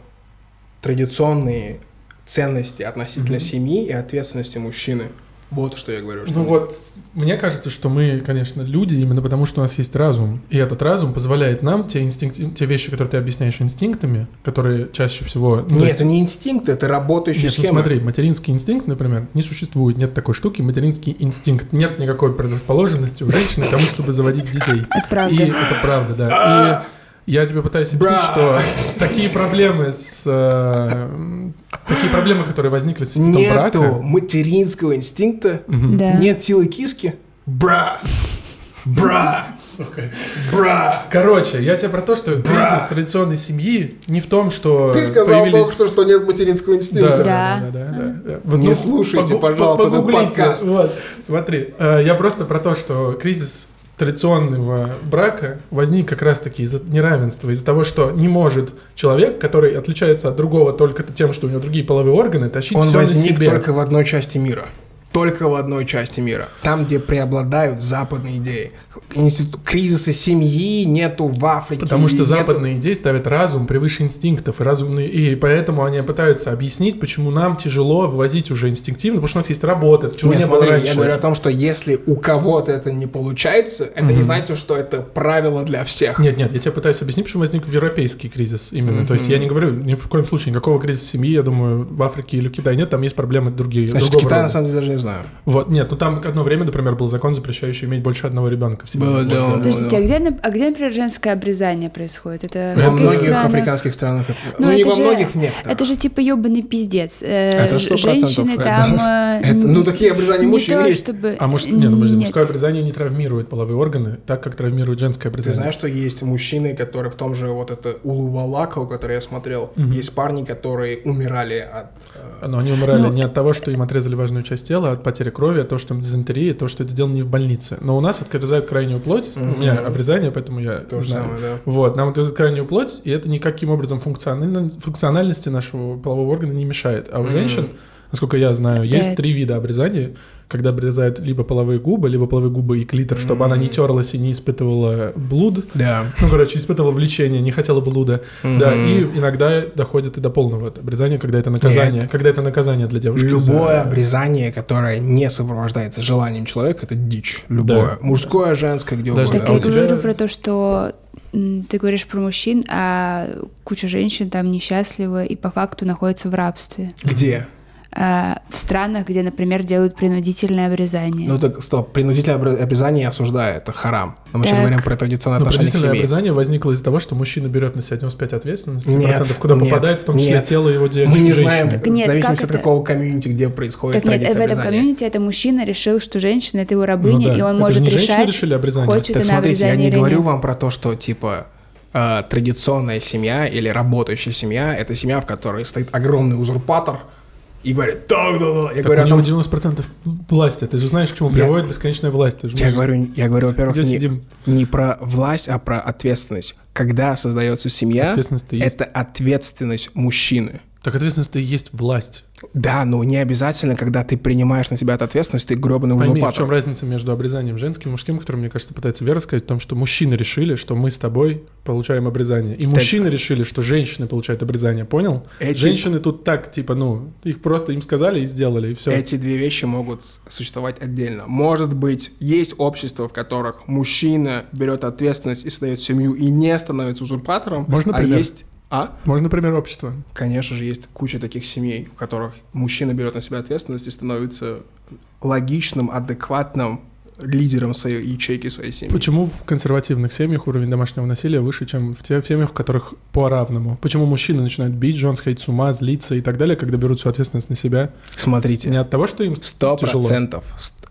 традиционные ценности относительно семьи и ответственности мужчины. Вот что я говорю. Что Ну вот, мне кажется, что мы, конечно, люди, именно потому что у нас есть разум. И этот разум позволяет нам те, инстинкты, те вещи, которые ты объясняешь инстинктами, которые чаще всего... ну, то Нет, есть- это не инстинкт, это работающая Нет, ну схема. смотри, материнский инстинкт, например, не существует, нет такой штуки, материнский инстинкт. Нет никакой предрасположенности у женщины к тому, чтобы заводить детей. Это правда. И это правда, да. И я тебе пытаюсь объяснить, Бра. что такие проблемы с... э, такие проблемы, которые возникли с институтом Нету брака... материнского инстинкта, Мгм. Да. нет силы киски. Бра! Бра! Сука. Бра! Короче, я тебе про то, что кризис традиционной семьи не в том, что Ты сказал появились... только что, что нет материнского Да, инстинкта. да, Да. да, да, да, да. Вот, Не ну, слушайте, погу- пожалуйста, этот погуглите. подкаст. Вот, смотри, э, я просто про то, что кризис традиционного брака возник как раз-таки из-за неравенства, из-за того, что не может человек, который отличается от другого только тем, что у него другие половые органы, тащить Он все на возник себе. только в одной части мира. Только в одной части мира. Там, где преобладают западные идеи. Институт кризиса семьи нету в Африке. Потому что нету- западные идеи ставят разум превыше инстинктов, и разумные, и поэтому они пытаются объяснить, почему нам тяжело вывозить уже инстинктивно, потому что у нас есть работа, чего Нет, не было смотри, раньше. я говорю о том, что если у кого-то это не получается, это не значит, что это правило для всех. Нет, нет, я тебе пытаюсь объяснить, почему возник европейский кризис именно. То есть я не говорю ни в коем случае никакого кризиса семьи, я думаю, в Африке или в Китае нет, там есть проблемы другие. Значит, другого Китай рода. на самом деле даже не знаю. Вот, нет, ну там одно время, например, был закон, запрещающий иметь больше одного ребенка в семье. Было, Вот, да, да. было. Подождите, а где, на- а где, например, женское обрезание происходит? Это Во в каких многих странах? африканских странах. это- Ну, Ну, не это во же- многих, некоторых. Это же типа ёбаный пиздец. Э, Это ж- сто процентов. Женщины это- там... э, это- ну, такие обрезания не мужчин то, есть. чтобы... А может, нет, ну, подожди, Нет. мужское обрезание не травмирует половые органы так, как травмирует женское Ты обрезание. знаешь, что есть мужчины, которые в том же вот это Улувалаку, который я смотрел, есть парни, которые умирали от... э, Но они умирали Ну- не от того, что им отрезали важную часть тела, а от потери крови, от того, что им дизентерия, от того, что это сделано не в больнице. Но у нас отрезают крайнюю плоть, у меня обрезание, поэтому я То же знаю. самое, да. Вот, нам отрезают крайнюю плоть, и это никаким образом функционально, функциональности нашего полового органа не мешает. А у женщин, насколько я знаю, есть Да. три вида обрезания, когда обрезают либо половые губы, либо половые губы и клитор, чтобы она не терлась и не испытывала блуд. Да. Ну, короче, испытывала влечение, не хотела блуда. Да, и иногда доходит и до полного обрезания, когда это наказание. Нет. Когда это наказание для девушки. Любое за- обрезание, которое не сопровождается желанием человека, это дичь. Любое. Да. Мужское, женское, где Даже угодно. Так А я у тебя- говорю про то, что м, ты говоришь про мужчин, а куча женщин там несчастливы и по факту находятся в рабстве. Где? А, в странах, где, например, делают принудительное обрезание. Ну так, стоп, принудительное обре- обрезание я осуждаю, это харам. Но мы сейчас Так. говорим про традиционное Но отношение к принудительное семье. обрезание возникло из-за того, что мужчина берет на себя девяносто пять ответственности, Нет, процентов, куда нет, попадает, в том числе нет. тело его де- Мы не женщины. знаем, Так в нет, зависимости как от это? какого комьюнити, где происходит Так нет, традиция в этом обрезания. комьюнити это мужчина решил, что женщина — это его рабыня, Ну да, и он это может же не женщины решать, решили обрезание. хочет Так она смотрите, я обрезание не или говорю нет. вам про то, что типа э, традиционная семья или работающая семья — это семья, в которой стоит огромный узурпатор и говорит так, да, да. Я Так говорю у о него том, девяносто процентов власти. Ты же знаешь, к чему Я- приводит бесконечная власть. Ты же я можешь- говорю, я говорю, во-первых, Где не, сидим? не про власть, а про ответственность. Когда создается семья, Ответственность-то есть. это ответственность мужчины. Так ответственность-то и есть власть. Да, но не обязательно, когда ты принимаешь на себя эту ответственность, ты гробаный Пойми, в узурпатор. чем разница между обрезанием женским и мужским, который, мне кажется, пытается Вера сказать, в том, что мужчины решили, что мы с тобой получаем обрезание. И мужчины решили, что женщины получают обрезание, понял? Эти- Женщины тут так, типа, ну, их просто им сказали и сделали, и все. Эти две вещи могут с- существовать отдельно. Может быть, есть общества, в которых мужчина берет ответственность и создает семью и не становится узурпатором, Можно а пример? есть... А? Можно, например, общество. Конечно же, есть куча таких семей, в которых мужчина берет на себя ответственность и становится логичным, адекватным лидером своей ячейки, своей семьи. Почему в консервативных семьях уровень домашнего насилия выше, чем в тех семьях, в которых по-равному? Почему мужчины начинают бить жен, сходить с ума, злиться и так далее, когда берут всю ответственность на себя? Смотрите. Не от того, что им Сто тяжело. процентов. Ст-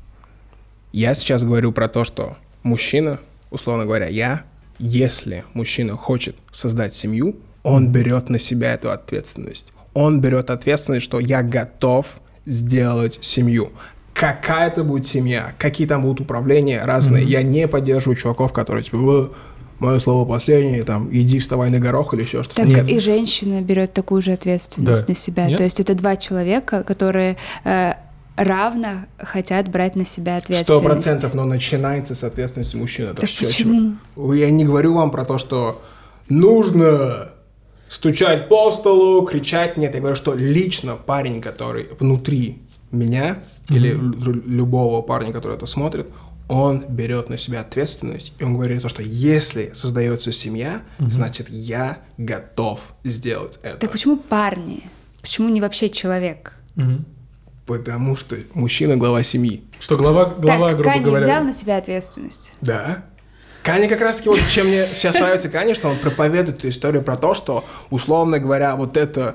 Я сейчас говорю про то, что мужчина, условно говоря, я, если мужчина хочет создать семью, он берет на себя эту ответственность. Он берет ответственность, что я готов сделать семью. Какая это будет семья, какие там будут управления разные. Я не поддерживаю чуваков, которые типа, «Э, мое слово последнее, там, иди вставай на горох или еще что-то. Так Нет. и женщина берет такую же ответственность Да. на себя. Нет? То есть это два человека, которые э, равно хотят брать на себя Сто ответственность. процентов, но начинается с ответственности мужчины. Это Так всё, почему? чего- Я не говорю вам про то, что нужно стучать по столу, кричать. Нет, я говорю, что лично парень, который внутри меня или лю- любого парня, который это смотрит, он берет на себя ответственность, и он говорит то, что если создается семья, значит, я готов сделать это. Так почему парни? Почему не вообще человек? Мгм. Потому что мужчина — глава семьи. Что глава, глава так, грубо Канье говоря... взял на себя ответственность. Да. Канье как раз-таки, вот чем мне сейчас нравится Канье, что он проповедует эту историю про то, что, условно говоря, вот эта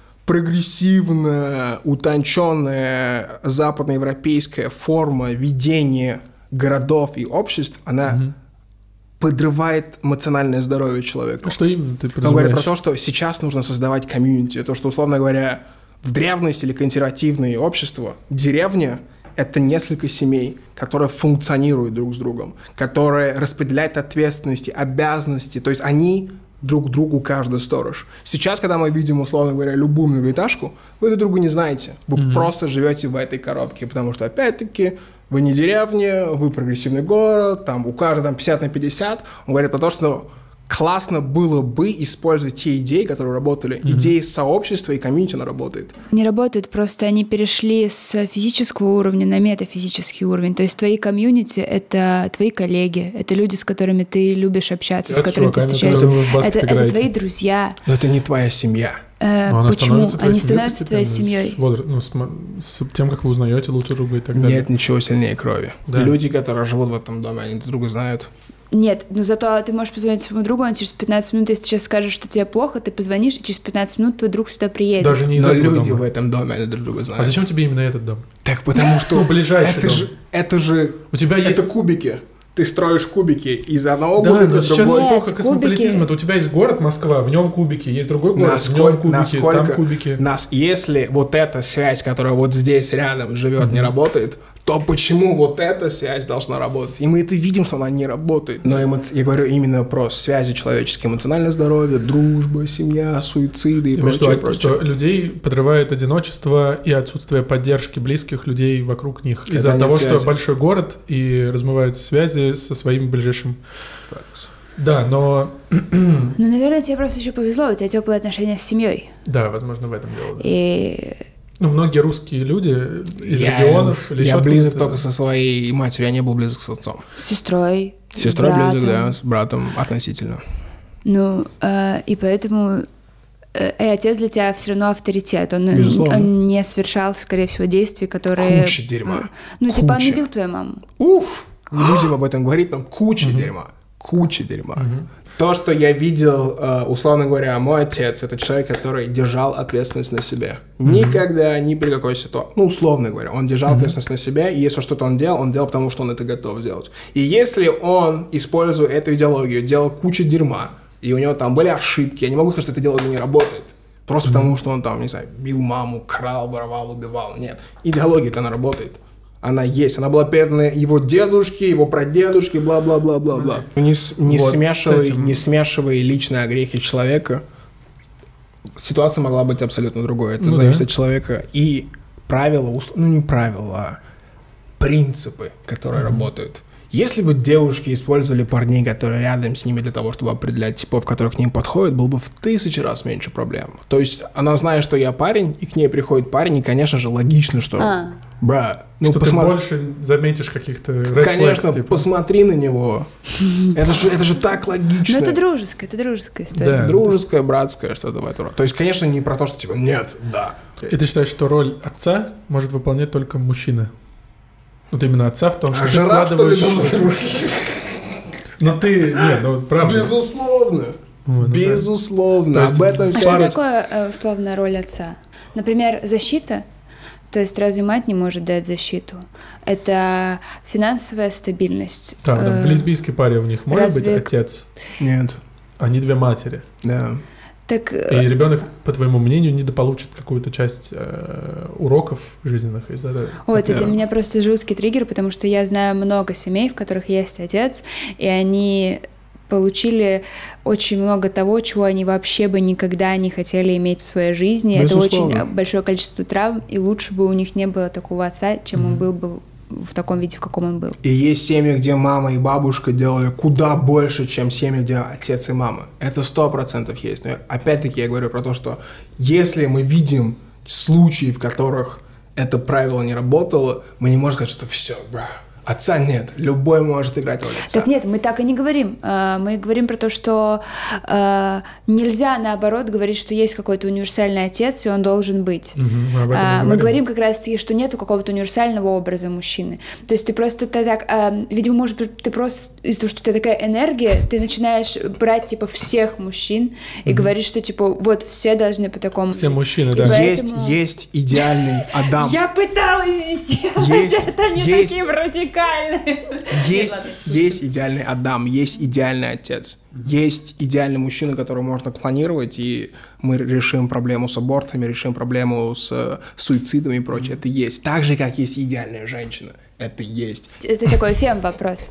прогрессивная, утонченная западноевропейская форма ведения городов и обществ, она подрывает эмоциональное здоровье человека. Что именно ты Он говорит про подразумеваешь? то, что сейчас нужно создавать комьюнити, то, что, условно говоря, в древности или консервативные общества деревня — это несколько семей, которые функционируют друг с другом, которые распределяют ответственности, обязанности, то есть они друг другу каждый сторож. Сейчас, когда мы видим, условно говоря, любую многоэтажку, вы друг друга не знаете, вы mm-hmm. просто живете в этой коробке, потому что, опять-таки, вы не деревня, вы прогрессивный город, там у каждого там, пятьдесят на пятьдесят. Он говорит про то, что классно было бы использовать те идеи, которые работали. Mm-hmm. Идеи сообщества и комьюнити, она работает. Не работают, просто они перешли с физического уровня на метафизический уровень. То есть твои комьюнити — это твои коллеги, это люди, с которыми ты любишь общаться, это с которыми ты встречаешься. Это, это твои друзья. Но это не твоя семья. Э, Но она почему? становится Они семьей становятся твоей семьей. С, возраст, ну, с, с тем, как вы узнаете лучше друга и так далее. Нет ничего сильнее крови. Да. Люди, которые живут в этом доме, они друг друга знают. Нет, но зато ты можешь позвонить своему другу, он через пятнадцать минут, если сейчас скажешь, что тебе плохо, ты позвонишь, и через пятнадцать минут твой друг сюда приедет. Даже не из Но этого люди дома. в этом доме, они друг друга знают. А зачем тебе именно этот дом? Так потому что... Ну, ближайший это дом. же, это же... У тебя это есть... кубики. Ты строишь кубики из одного Да, кубика но в сейчас другой. эпоха Нет, космополитизма. кубики. Это у тебя есть город Москва, в нем кубики, есть другой город, Насколько, в нем кубики, насколько там кубики. Нас, если вот эта связь, которая вот здесь рядом живет, mm-hmm. не работает, то почему вот эта связь должна работать? И мы это видим, что она не работает. Но эмо... я говорю именно про связи человеческие, эмоциональное здоровье, дружба, семья, суициды и прочее, что, прочее. что людей подрывает одиночество и отсутствие поддержки близких людей вокруг них. Когда Из-за нет того, связи. что большой город и размываются связи со своим ближайшим. Да, но... Ну, наверное, тебе просто еще повезло, у тебя теплые отношения с семьей. Да, возможно, в этом дело. Да. И... Ну, многие русские люди из я, регионов... или Я еще близок откуда-то- только со своей матерью, я не был близок с отцом. С сестрой, С сестрой с братом. близок, да, с братом относительно. Ну, э, и поэтому... э, И отец для тебя все равно авторитет. Он, Безусловно. он не совершал, скорее всего, действий, которые... Куча дерьма. Ну, типа, он не Куча. бил твою маму. Уф! Не будем об этом говорить, но куча дерьма. Куча дерьма. То, что я видел, э, условно говоря, мой отец, это человек, который держал ответственность на себе. Никогда, ни при какой ситуации. Ну, условно говоря, он держал ответственность на себе, и если что-то он делал, он делал, потому что он это готов сделать. И если он, используя эту идеологию, делал кучу дерьма, и у него там были ошибки, я не могу сказать, что эта идеология не работает. Просто потому, что он там, не знаю, бил маму, крал, воровал, убивал. Нет. Идеология-то она работает. Она есть. Она была передана его дедушке, его прадедушке, бла-бла-бла-бла-бла. Не, с- не, Вот, смешивай, с этим. не смешивай личные грехи человека. Ситуация могла быть абсолютно другой. Это Ну зависит да. от человека. И правила, ус- ну не правила, а принципы, которые работают. Если бы девушки использовали парней, которые рядом с ними для того, чтобы определять типов, которые к ним подходят, было бы в тысячи раз меньше проблем. То есть она знает, что я парень, и к ней приходит парень, и, конечно же, логично, что... А. Бра, ну Что посмотри... ты больше заметишь каких-то red Конечно, flags, типа. посмотри на него. Это же, это же так логично. Ну, это дружеская, это дружеская история. Да. Дружеское, братское, что-то в этом. То есть, конечно, не про то, что типа нет, да. И ты считаешь, что роль отца может выполнять только мужчина? Вот именно отца в том, что А ты жираф, что ли, вкладываешь... должен? Ну ты... Нет, ну правда. Безусловно. Ой, ну да. Безусловно. То есть Об этом А все. что такое э, условная роль отца? Например, защита. То есть разве мать не может дать защиту? Это финансовая стабильность. Да, там, Э, в лесбийской паре у них может разве- быть отец, Нет. они две матери. Да. Так, И э, ребенок, по твоему мнению, недополучит какую-то часть э, уроков жизненных из-за этого. ой, это Да. для меня просто жуткий триггер, потому что я знаю много семей, в которых есть отец, и они получили очень много того, чего они вообще бы никогда не хотели иметь в своей жизни. Это Безусловно. очень большое количество травм, и лучше бы у них не было такого отца, чем он был бы в таком виде, в каком он был. И есть семьи, где мама и бабушка делали куда больше, чем семьи, где отец и мама. Это сто процентов есть. Но опять-таки я говорю про то, что если мы видим случаи, в которых это правило не работало, мы не можем сказать, что все, бра, отца нет. Любой может играть роль отца. Так нет, мы так и не говорим. А, Мы говорим про то, что а, нельзя, наоборот, говорить, что есть какой-то универсальный отец, и он должен быть. Мгм, мы об этом А, и Мы говорим как раз-таки, что нету какого-то универсального образа мужчины. То есть ты просто ты так, а, видимо, может быть, ты просто из-за того, что у тебя такая энергия, ты начинаешь брать типа всех мужчин и говорить, что типа вот все должны по такому. Все мужчины, И да. поэтому- Есть, есть идеальный Адам. Я пыталась сделать Есть- это не есть- таким радикальным. Есть, Ладно, есть идеальный Адам, есть идеальный отец, есть идеальный мужчина, которого можно клонировать, и мы решим проблему с абортами, решим проблему с э, суицидами и прочее. Это есть. Так же, как есть идеальная женщина. Это есть. Это такой фем-вопрос.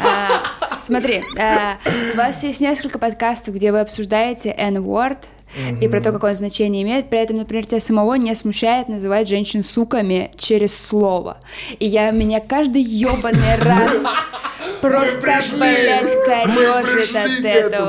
А, смотри, а, у вас есть несколько подкастов, где вы обсуждаете N-word и про то, какое значение имеет. При этом, например, тебя самого не смущает называть женщин суками через слово. И я меня каждый ёбаный раз просто, блядь, корёжит от этого.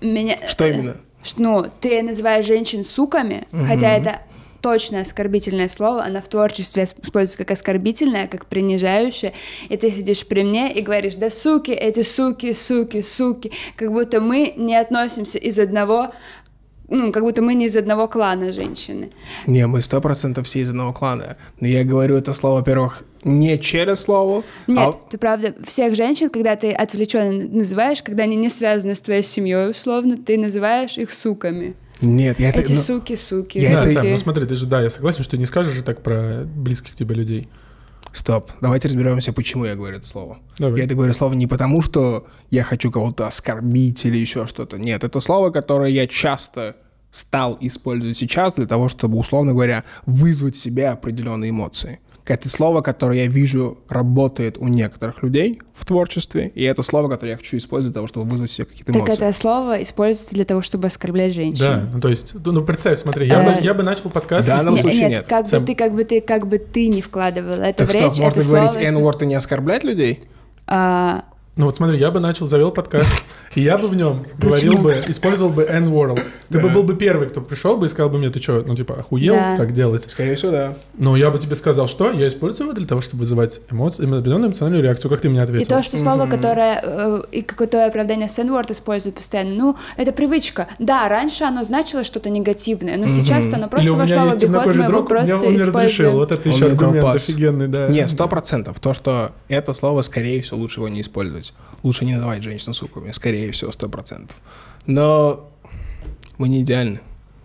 Меня... Что именно? Ну, ты называешь женщин суками, угу. хотя это точно оскорбительное слово, оно в творчестве используется как оскорбительное, как принижающее, и ты сидишь при мне и говоришь, да суки, эти суки, суки, суки, как будто мы не относимся из одного, ну, как будто мы не из одного клана женщины. Не, мы сто процентов все из одного клана, но я говорю это слово, во-первых, не через слово. Нет, а... ты правда, всех женщин, когда ты отвлеченно называешь, когда они не связаны с твоей семьей, условно, ты называешь их суками. Нет, я Эти это, суки, суки, я да, суки. Сэм, ну смотри, ты же, да, я согласен, что ты не скажешь же так про близких тебе людей. Стоп, давайте разберемся, почему я говорю это слово. Давай. Я это говорю слово не потому, что я хочу кого-то оскорбить или еще что-то. Нет, это слово, которое я часто стал использовать сейчас для того, чтобы, условно говоря, вызвать в себе определенные эмоции. Это слово, которое я вижу работает у некоторых людей в творчестве, и это слово, которое я хочу использовать для того, чтобы вызвать в себе какие-то эмоции. Так это слово используется для того, чтобы оскорблять женщин. Да, ну то есть, ну представь, смотри, я, бы, я бы начал подкаст... В данном Нет, случае нет, нет. как Сэм. бы ты, как бы ты, как бы ты не вкладывал это Так в что, речь, можно это говорить слово... N-word и не оскорблять людей? А, Ну вот смотри, я бы начал, завел подкаст, и я бы в нем говорил бы, использовал бы N-World. Ты бы был бы первый, кто пришел бы и сказал бы мне, ты что, ну типа, охуел, Да. так делать? Скорее всего, да. Но я бы тебе сказал, что я использую его для того, чтобы вызывать эмоции, определенную эмоциональную реакцию, как ты мне ответил. И то, что слово, которое э, и какое-то оправдание с N-word используют постоянно, ну, это привычка. Да, раньше оно значило что-то негативное, но сейчас оно просто Или у вошло меня в есть обиход, темнокожий мы его друг, меня просто он мне разрешил. используем. Вот это Он еще мне дал аргумент пас. офигенный, да. Не, сто процентов. То, что это слово, скорее всего, лучше его не использовать. Лучше не называть женщин суками, скорее всего, сто процентов. Но мы не идеальны.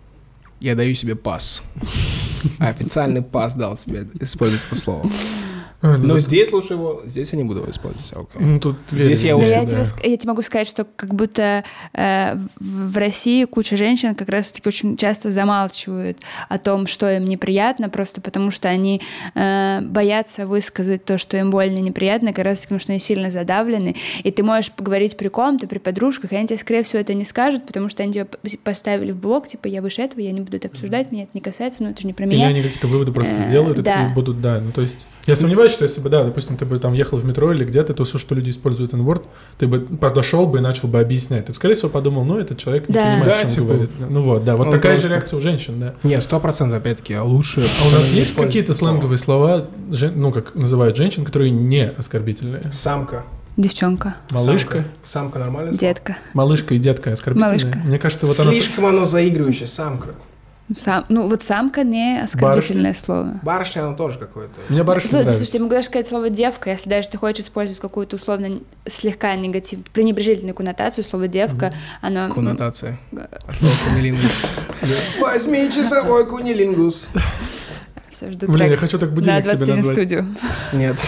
Я даю себе пас. Официальный пас дал себе использовать это слово. Но здесь лучше его, здесь я не буду его использовать. Okay. Ну, тут Здесь я Да, уже, я, да. тебе, ск- я тебе могу сказать, что как будто э, в, в России куча женщин как раз-таки очень часто замалчивают о том, что им неприятно, просто потому что они э, боятся высказать то, что им больно и неприятно, как раз-таки потому что они сильно задавлены. И ты можешь поговорить при ком-то, при подружках, и они тебе, скорее всего, это не скажут, потому что они тебя п- поставили в блок, типа, я выше этого, я не буду это обсуждать, меня это не касается, ну это же не про Или меня. они какие-то выводы просто Э, сделают, и да. такие будут, да, ну то есть... Я сомневаюсь, что если бы, да, допустим, ты бы там ехал в метро или где-то, то все, что люди используют N-word, ты бы подошел бы и начал бы объяснять. Ты бы, скорее всего, подумал, ну, этот человек не Да. понимает, Да, о чем типа, говорит. Ну вот, да, вот он такая просто- же реакция у женщин, да. Не, сто процентов, опять-таки, а лучше... А у нас не есть использовать какие-то это слово. сленговые слова, жен- ну, как называют женщин, которые не оскорбительные? Самка. Девчонка, Малышка, Самка, Самка нормально? детка. малышка и детка оскорбительные? Малышка. Мне кажется, вот она... Слишком оно заигрывающее, самка. Сам, ну вот самка не оскорбительное слово. Барышня, оно тоже какое-то. Мне барышня Слушай, нравится. слушайте, я могу даже сказать слово «девка», если даже ты хочешь использовать какую-то условно слегка негатив, пренебрежительную коннотацию, слово «девка», оно... Коннотация. От слова кунилингус. Возьми часовой кунилингус. Все, жду Блин, трек я хочу так на будильник себе двадцать один назвать. студию. Нет.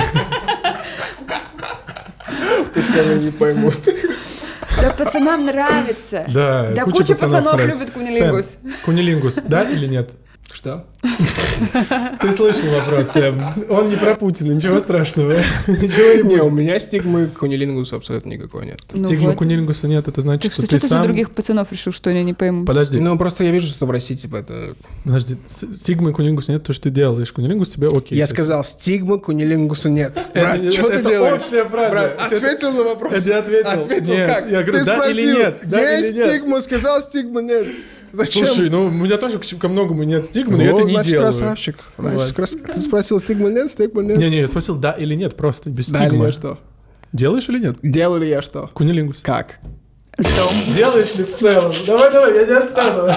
Пацаны не поймут. Да пацанам нравится. Да, Да куча куча пацанов пацанов нравится. любит кунилингус. Сэм, кунилингус, да или нет? Что? Ты слышал вопрос, Сэм. Он не про Путина, ничего страшного. Ничего не Не, будет. у меня стигмы к кунилингусу абсолютно никакой нет. Ну Стигмы вот. кунилингуса нет, это значит, Так что, что, ты что ты за сам... других пацанов решил, что они не поймут? Подожди, Ну, просто я вижу, что в России, типа, это... подожди. С- Стигмы кунилингуса нет, то, что ты делаешь. Кунилингус тебе окей. Я с этим. сказал, стигмы кунилингусу нет. Это- Брат, это- что ты это делаешь? общая фраза. Брат, Это- ответил на вопрос. Это я ответил. Ответил Нет, как? я говорю, Ты да спросил, или нет, да есть или нет. стигма, сказал стигма нет. Зачем? Слушай, ну у меня тоже к- ко многому нет стигмы, но Ну, я это не значит, делаю. красавчик. Значит, Вот. крас- Ты спросил, стигма нет, стигма нет? Не-не, я спросил, да или нет, просто, без Да или стигмы. нет, что? Делаешь или нет? Делаю ли я что? Кунилингус. Как? Ртом. Делаешь ли в целом? Давай, давай, я не отстану.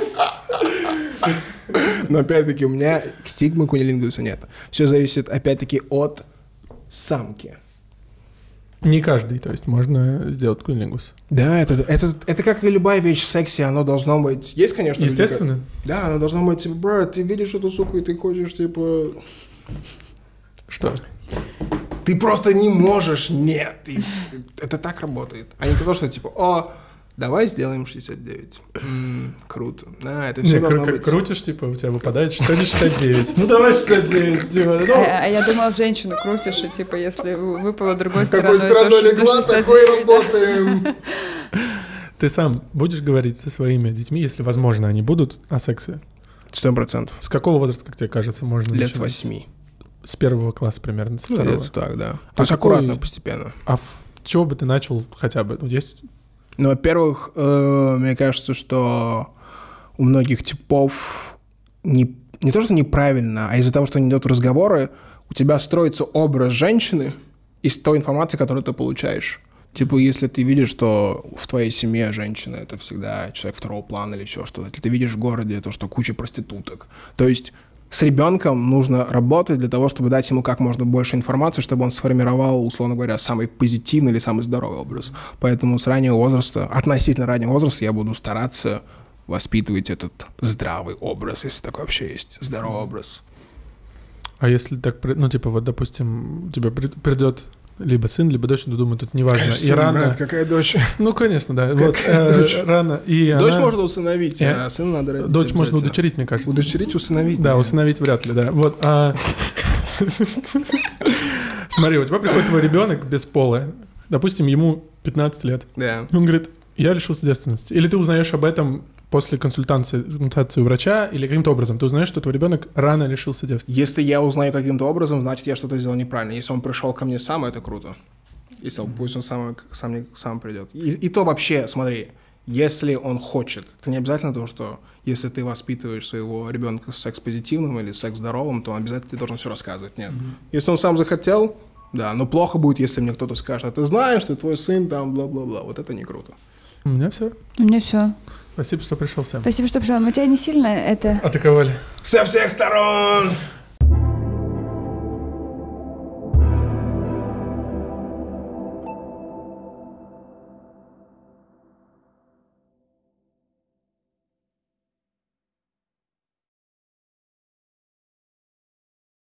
Но опять-таки у меня стигмы кунилингуса нет. Все зависит опять-таки от самки. Не каждый, то есть можно сделать кунилингус. Да, это, это, это как и любая вещь в сексе, оно должно быть... Есть, конечно, люди, Естественно. как- Да, оно должно быть, типа, брат, ты видишь эту суку, и ты хочешь, типа... Что? Ты просто не можешь, нет. Ты- это так работает. А не то, что, типа, о, давай сделаем шестьдесят девять. М, круто. Да, это все Не, должно кру- быть... крутишь, типа, у тебя выпадает шестьдесят девять. Ну давай шестьдесят девять, типа. ну. А, а я думала, женщину крутишь, и типа, если выпала другой Какой стороной, стороной то легла, шестьдесят такой и работаем. Ты сам будешь говорить со своими детьми, если, возможно, они будут о сексе? Сто процентов. С какого возраста, как тебе кажется, можно Лет с начинать? восьми. С первого класса примерно, с Ну, второго. где-то так, да. То А есть какой- аккуратно, постепенно. А в чего бы ты начал хотя бы? Ну, есть Ну, во-первых, э, мне кажется, что у многих типов не, не то, что неправильно, а из-за того, что они идут разговоры, у тебя строится образ женщины из той информации, которую ты получаешь. Типа, если ты видишь, что в твоей семье женщина — это всегда человек второго плана или еще что-то, если ты видишь в городе то, что куча проституток. То есть с ребенком нужно работать для того, чтобы дать ему как можно больше информации, чтобы он сформировал, условно говоря, самый позитивный или самый здоровый образ. Поэтому с раннего возраста, относительно раннего возраста, я буду стараться воспитывать этот здравый образ, если такой вообще есть, здоровый образ. А если так, ну, типа, вот, допустим, у тебя придет либо сын, либо дочь, но думаю, тут неважно. Конечно, и рано... брат, какая дочь? Ну, конечно, да. Какая вот, э, дочь? Рано. И дочь она... можно усыновить, и... а сын надо родить. Дочь можно удочерить, мне кажется. Удочерить, усыновить? Да, нет. усыновить вряд ли, да. Вот, а... Смотри, у тебя приходит твой ребенок без пола. Допустим, ему пятнадцать лет. Да. Он говорит, я лишился девственности. Или ты узнаешь об этом после консультации, консультации у врача, или каким-то образом ты узнаешь, что твой ребенок рано лишился девственности. Если я узнаю каким-то образом, значит, я что-то сделал неправильно. Если он пришел ко мне сам, это круто. Если он, пусть он сам, сам, сам придет. И, и то вообще, смотри, если он хочет, это не обязательно то, что если ты воспитываешь своего ребенка секс-позитивным или секс-здоровым, то обязательно ты должен все рассказывать. Нет. Mm-hmm. Если он сам захотел, да, но плохо будет, если мне кто-то скажет, а ты знаешь, что твой сын там, бла-бла-бла. Вот это не круто. У меня все. У меня все. Спасибо, что пришел, Сэм. Спасибо, что пришел. Мы тебя не сильно это... Атаковали. Со всех сторон!